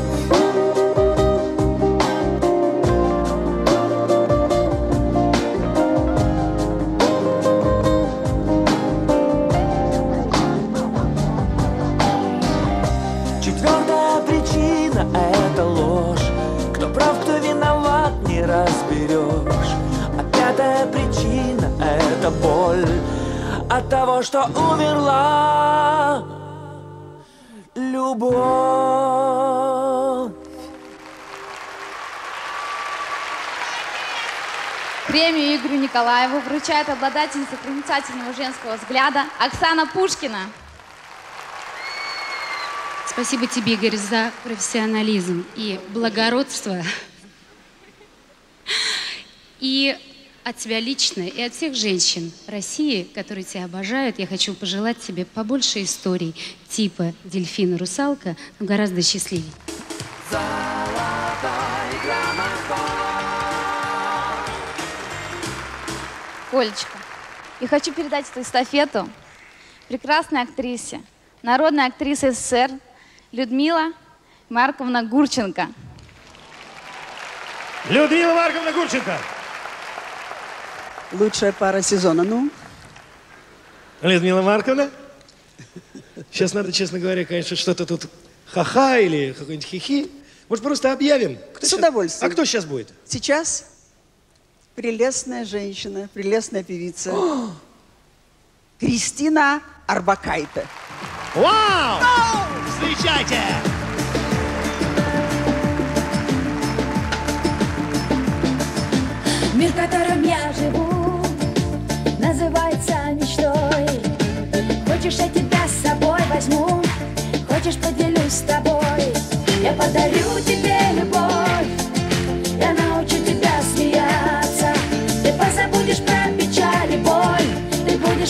Четвертая причина — это ложь, кто прав, кто виноват, не разберешь. А пятая причина — это боль от того, что умерла любовь. Премию Игорю Николаеву вручает обладательница проницательного женского взгляда Оксана Пушкина. Спасибо тебе, Игорь, за профессионализм и благородство. И от тебя лично, и от всех женщин России, которые тебя обожают, я хочу пожелать тебе побольше историй типа «Дельфин и русалка», но гораздо счастливее. Олечка, я хочу передать эту эстафету прекрасной актрисе, народной актрисе СССР Людмила Марковна Гурченко. Людмила Марковна Гурченко. Лучшая пара сезона, ну? Людмила Марковна? Сейчас надо, честно говоря, конечно, что-то тут ха-ха или какой-нибудь хихи. Может, просто объявим? Кто С сейчас? удовольствием. А кто сейчас будет? Сейчас прелестная женщина, прелестная певица. Кристина Арбакайте. Вау! Встречайте! Мир, в котором я живу, называется мечтой. Хочешь, я тебя с собой возьму, хочешь, поделюсь с тобой. Я подарю тебе любовь, я научу тебя смеяться. Ты позабудешь про печаль и боль, ты будешь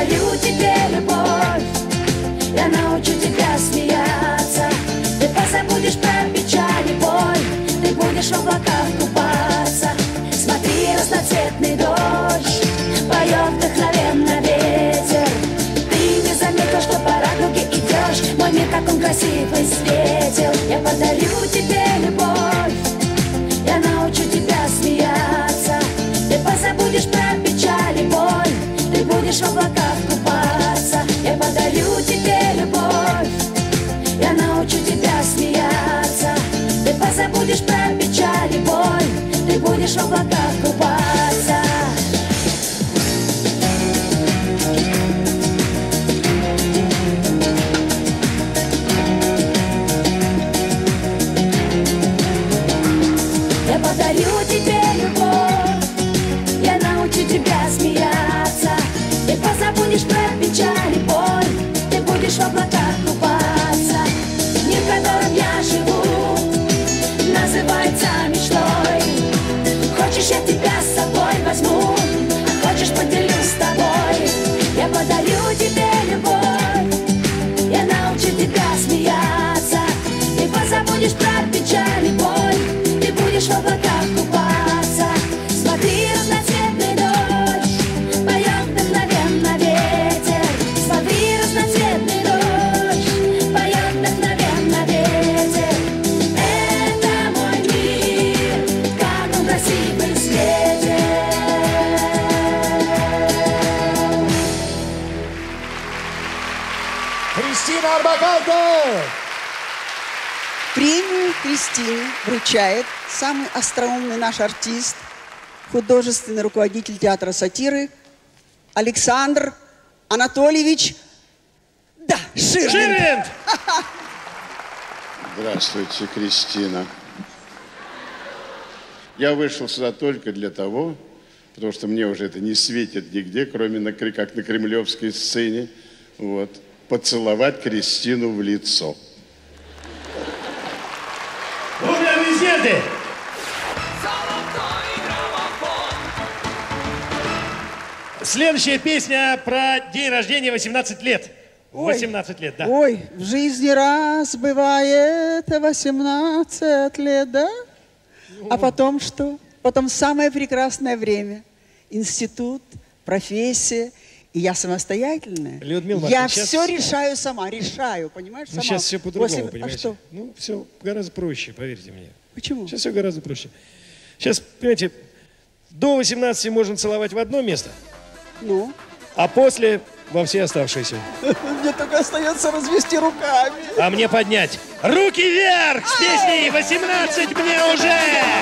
подарю тебе любовь, я научу тебя смеяться. Ты позабудешь про печаль и боль, ты будешь в облаках купаться. Смотри, разноцветный дождь поет вдохновенно ветер. Ты не заметил, что по радуге идешь, мой мир, как он красивый, светил. Я подарю тебе любовь, я научу тебя смеяться. Ты позабудешь про печаль и боль, ты будешь в облаках купаться. Я подарю тебе любовь, я научу тебя смеяться. Ты позабудешь про печаль и боль, ты будешь в облаках купаться. Я подарю тебе любовь, я научу тебя смеяться. Ты позабудешь про печаль и боль, ты будешь в облаках купаться. Мир, в котором я живу, называется мечтой. Хочешь, я тебя с собой возьму, а хочешь, поделюсь с тобой. Я подарю тебе любовь, я научу тебя смеяться. Ты позабудешь про печаль и боль, ты будешь в облаках купаться. Смотри, разноцветный дождь поет вдохновенно ветер. Смотри, разноцветный дождь поет вдохновенно ветер. Это мой мир, как он красивый светит. Кристина Орбакайте! Премию Кристине вручает самый остроумный наш артист, художественный руководитель театра сатиры Александр Анатольевич Ширвинд. Здравствуйте, Кристина. Я вышел сюда только для того, потому что мне уже это не светит нигде, кроме как на кремлевской сцене, вот, поцеловать Кристину в лицо. Бурные аплодисменты! Следующая песня про день рождения 18 лет. 18 лет, да. Ой, в жизни раз бывает 18 лет, да? А потом что? Потом самое прекрасное время. Институт, профессия. И я самостоятельная. Людмила я Марковна, все решаю сама, решаю, понимаешь, сама. Ну, сейчас все по-другому, 8... понимаете? А что? Ну, все гораздо проще, поверьте мне. Почему? Сейчас все гораздо проще. Сейчас, понимаете, до 18 можно целовать в одно место, ну, а после во все оставшиеся. Мне только остается развести руками. А мне поднять. Руки вверх с песней «18 мне уже».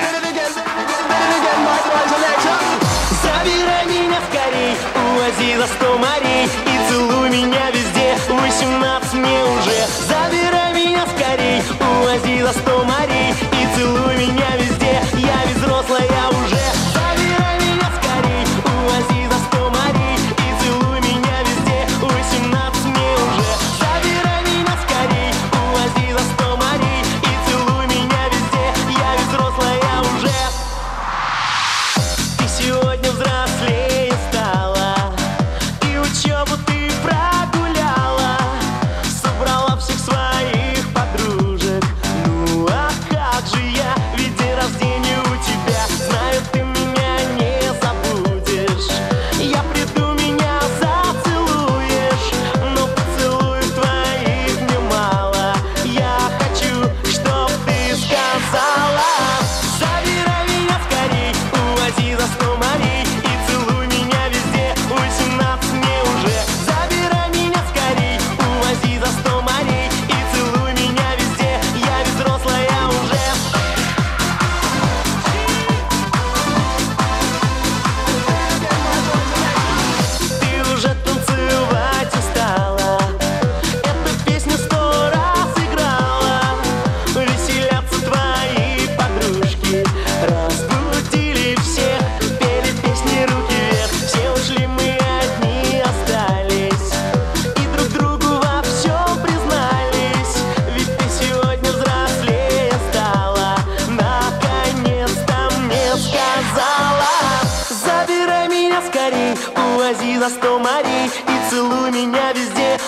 Забирай меня скорей, увози за 100 морей и целуй меня везде, 18 мне уже. Забирай меня скорей, увози за 100 морей и целуй меня везде, я ведь взрослая уже. Забирай меня скорей, увози за 100 морей и целуй меня везде, 18 мне уже. Забирай меня скорей, увози за 100 морей и целуй меня везде, я ведь взрослая уже. Сегодня взрослее стала, и учебу ты прогуляла.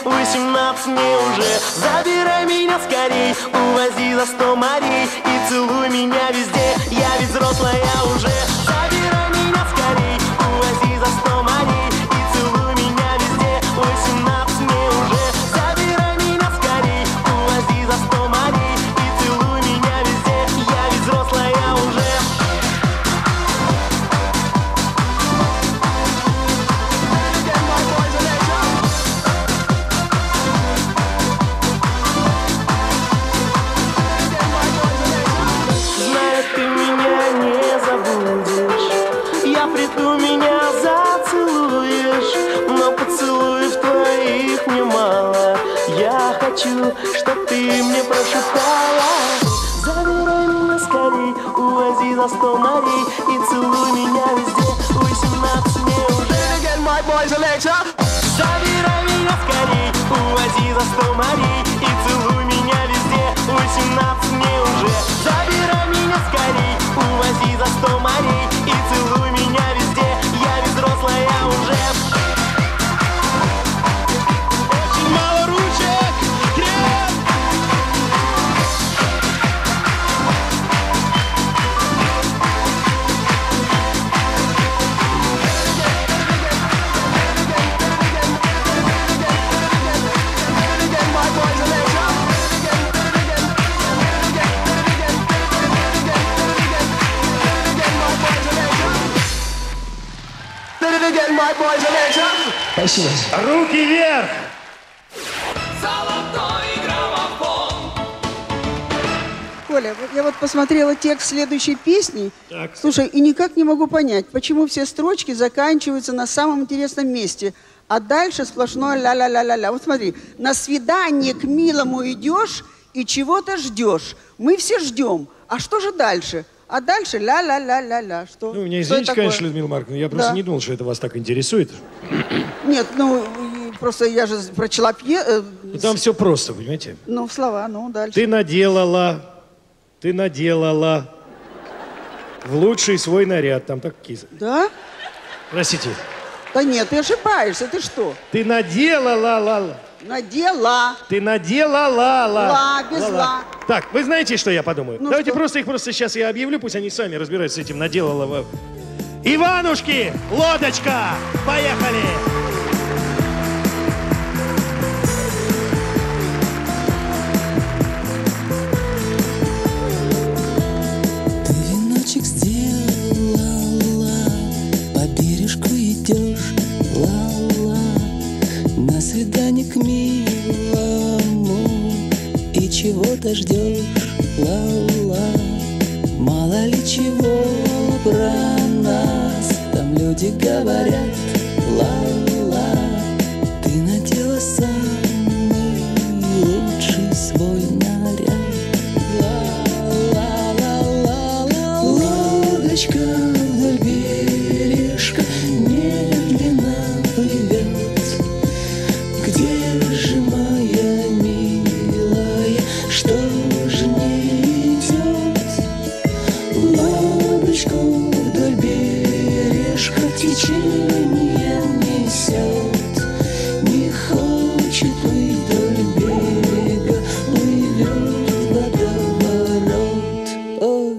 18 мне уже. Забирай меня скорей, увози за 100 морей и целуй меня везде, я ведь взрослая уже. Забирай меня скорей, увози за 100 морей и целуй меня везде, 18 мне уже. Забирай меня скорей, увози за 100 морей и целуй меня везде, я ведь взрослая уже. Знаю, ты меня не забудешь, я приду, меня зацелуешь, но поцелуев твоих мне мало. Я хочу, чтоб ты мне прошептала. Забирай меня скорей, увози за 100 морей и целуй меня везде, 18 мне уже. Забирай меня скорей, увози за 100 морей и целуй меня везде, 18 мне уже. Забирай меня скорей, увози за 100 морей и целуй меня везде, я ведь взрослая уже. Очень мало ручек, крем! Спасибо. Руки вверх! Коля, я вот посмотрела текст следующей песни. Так. Слушай, и никак не могу понять, почему все строчки заканчиваются на самом интересном месте, а дальше сплошное ля-ля-ля-ля-ля. Вот смотри, на свидание к милому идешь и чего-то ждешь. Мы все ждем. А что же дальше? А дальше ля-ля-ля-ля-ля. Что? Ну, меня Что извините, это конечно, такое? Людмила Марковна, я просто Да. не думал, что это вас так интересует. Нет, ну, просто я же прочла Ну, там все просто, понимаете? Ну, слова, ну, дальше. Ты наделала в лучший свой наряд. Там такие... Да? Простите. Да нет, ты ошибаешься, ты что? Ты наделала. Надела. Ты наделала. Ла, без ла. Так, вы знаете, что я подумаю? Ну, Давайте что? их просто сейчас я объявлю, пусть они сами разбираются с этим наделала. Иванушки, лодочка, поехали! Веночек сделала, по бережку идешь, ла-ла, на свидание к милому, и чего-то ждешь, ла-ла, мало ли чего про нас, там люди говорят, ла-ла, ты надела самый лучший свой наряд. Лодочка вдоль бережка медленно плывет. Где же моя милая, что же не идет? Лодочку вдоль бережка течение несет. Не хочет плыть вдоль берега, плывет водоворот. Ой.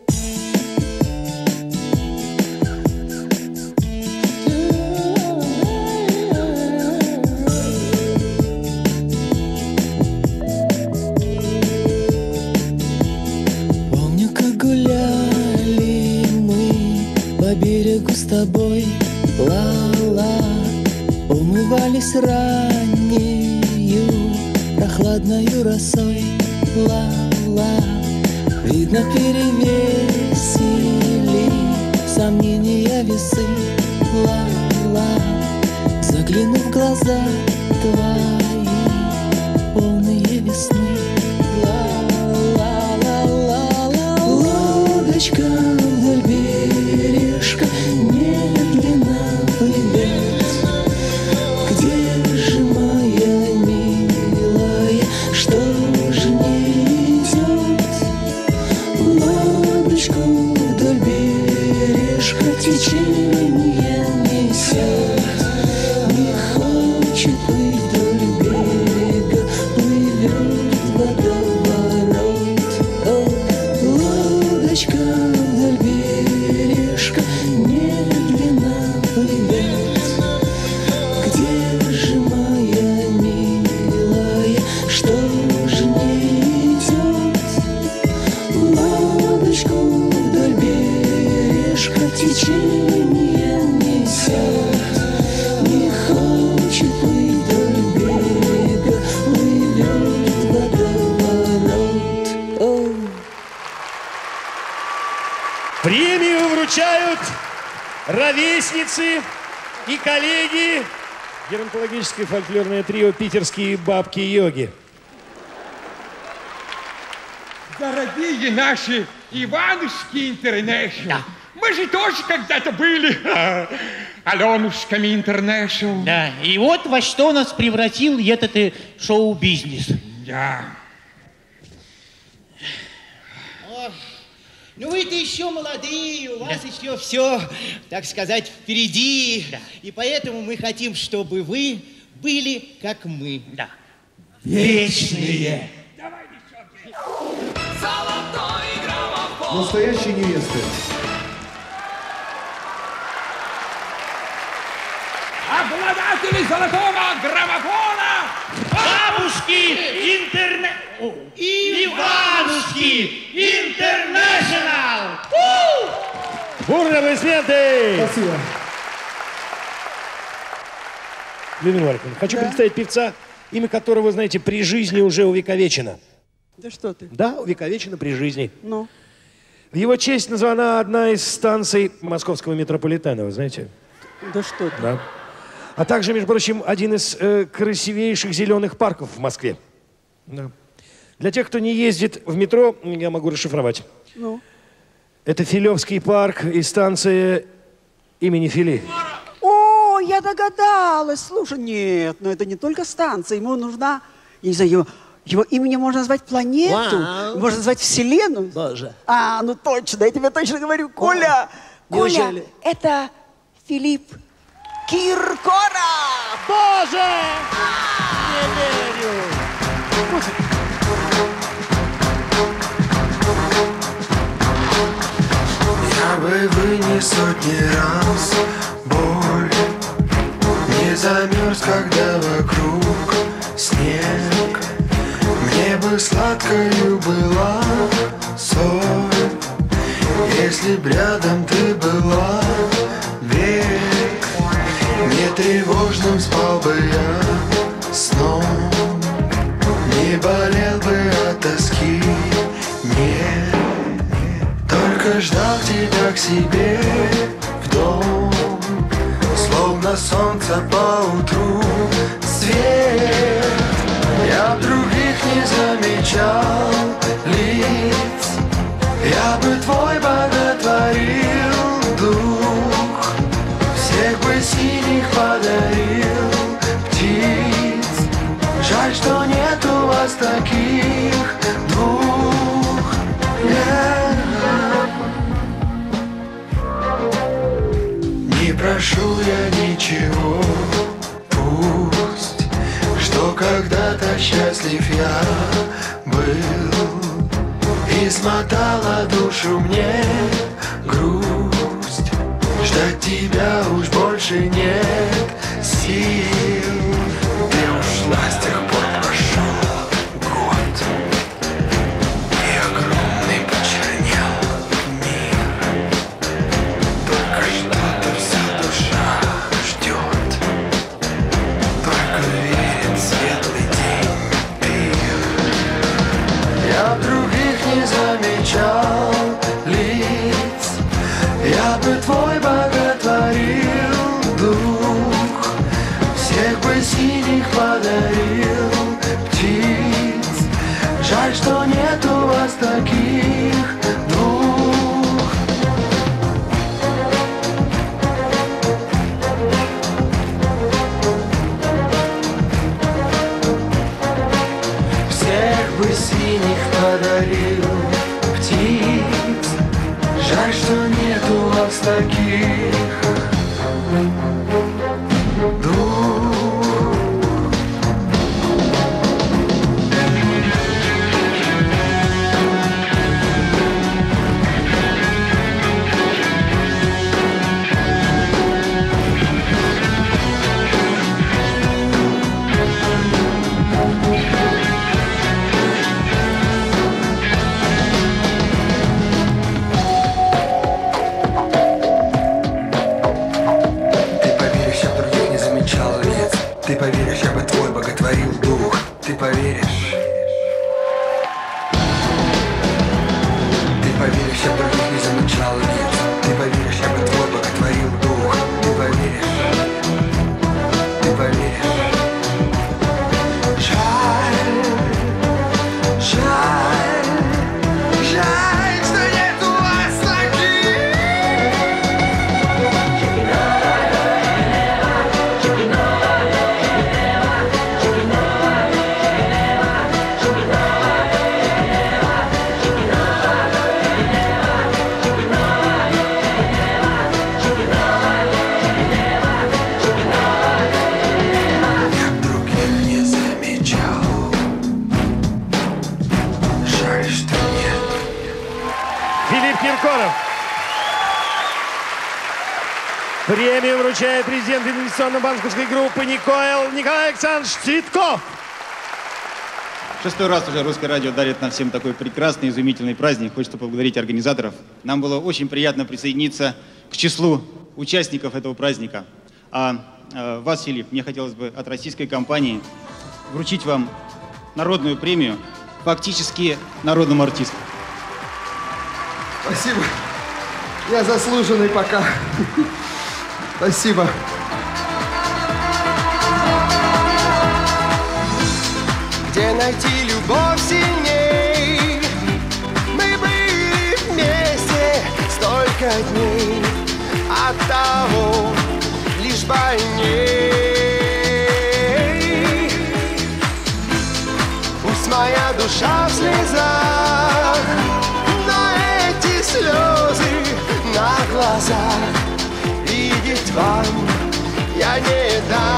Помню, как гуляли мы по берегу с тобой, ла-ла, умывались раннею прохладною росой, ла-ла, видно, перевесили сомнения весы, ла-ла, заглянув в глаза твои, полные весны, ла-ла-ла-ла-ла, лодочка вдоль бережка медленно плывет. Где же моя милая, что же не идет? Лодочку вдоль бережка течение несет. Не хочет плыть вдоль поют ровесницы и коллеги геронтологическое фольклорное трио «Питерские бабки-йоги». Дорогие наши Иванушки Интернешнл. Мы же тоже когда-то были Аленушками Интернешнл. Да, и вот во что нас превратил этот шоу-бизнес. Да. Ну вы-то еще молодые, у вас еще все, так сказать, впереди. Да. И поэтому мы хотим, чтобы вы были как мы. Да. Вечные. Настоящие невесты. Обладатели золотого граммофона! Бабушки Иванушки Интернешнл! Бурные аплодисменты! Спасибо. Людмила Марковна, хочу представить певца, имя которого, знаете, при жизни уже увековечено. Да что ты? Да, увековечено при жизни. Ну? В его честь названа одна из станций московского метрополитена, вы знаете? Да что ты? Да. А также, между прочим, один из красивейших зеленых парков в Москве. Да. Для тех, кто не ездит в метро, я могу расшифровать. Ну? Это Филевский парк и станция имени Фили. О, я догадалась. Слушай, нет, но это не только станция. Ему нужна, я не знаю, его именем можно назвать планету, можно назвать Вселенную. Боже. А, ну точно, я тебе точно говорю. Коля, Коля, это Филипп Киркоров! Боже! Не верю! Я бы вынес сотни раз боль, не замерз, когда вокруг снег. Мне бы сладкою была соль, если б рядом ты была век. Не тревожным спал бы я сном, не болел бы от тоски, нет. Только ждал тебя к себе в дом, словно солнце поутру свет. Я других не замечал лиц, я бы твой боготворил дух, всех бы синих подарил птиц. Жаль, что нет у вас таких двух. Не прошу я ничего, пусть, что когда-то счастлив я был, и смотала душу мне грусть. Ждать тебя уж больше нет сил. Ты ушла, с тех пор прошел год, и огромный почернел мир. Только что-то вся душа ждет, только верит в светлый день пир. Я других не замечал лиц, я бы твой боготворил дух, всех бы синих подарил птиц. Жаль, что нет у вас таких двух. Всех бы синих подарил птиц. Жаль, что нет у вас таких двух. Ты поверишь, я бы твой боготворил дух. Ты поверишь. Ты поверишь, я других не замечал лиц. Ты поверишь, я бы Киркоров. Премию вручает президент инвестиционно-банковской группы Николай Александрович Цветков. 6-й раз уже Русское радио дарит нам всем такой прекрасный, изумительный праздник. Хочется поблагодарить организаторов. Нам было очень приятно присоединиться к числу участников этого праздника. Вас, Филипп, мне хотелось бы от российской компании вручить вам народную премию, фактически народному артисту. Спасибо. Я заслуженный пока. Спасибо. Где найти любовь сильней? Мы были вместе столько дней, от того лишь больней. Пусть моя душа в слезах, но эти слезы на глазах видеть вам я не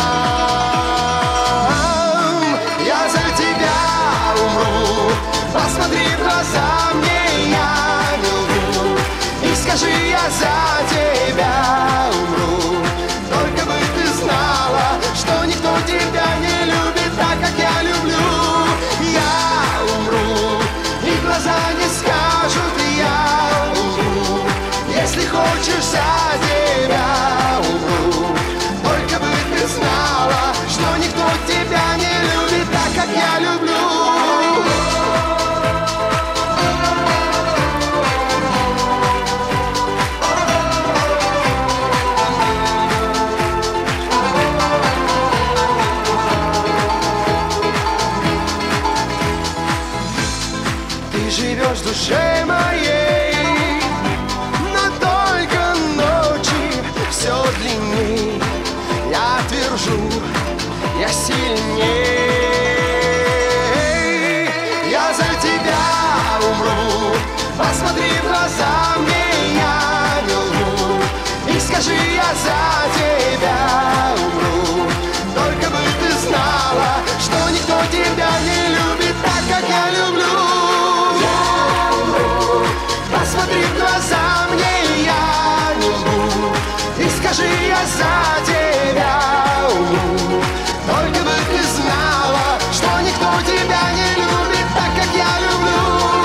дам. Я за тебя умру, посмотри в глаза мне, я не лгу, и скажи, я за тебя умру. Только бы ты знала, что никто тебя не любит так, как я люблю. Я умру, и глаза не скажут, я умру. Если хочешь, за тебя умру. Только бы ты знала, что никто тебя не любит так, как я люблю. Ты живешь в душе моей, но только ночи все длинней. Я твержу, я сильней. Я за тебя умру, посмотри в глаза мне, я не лгу, и скажи, я за тебя умру. Только бы ты знала, что никто тебя не любит так, как я люблю. Я умру, посмотри в глаза мне, я не лгу, и скажи, я за тебя умру. Только бы ты знала, что никто тебя не любит так, как я люблю.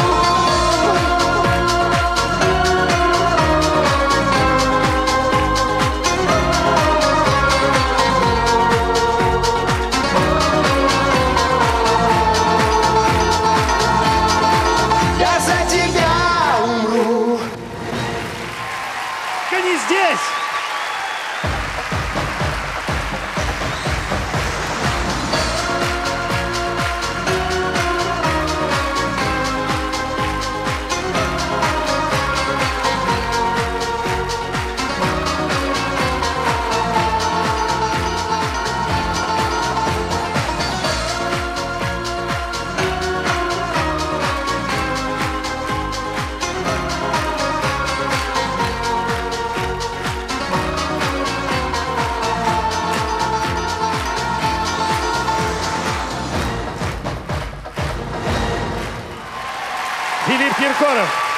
Я за тебя умру. Они здесь! Филипп Киркоров.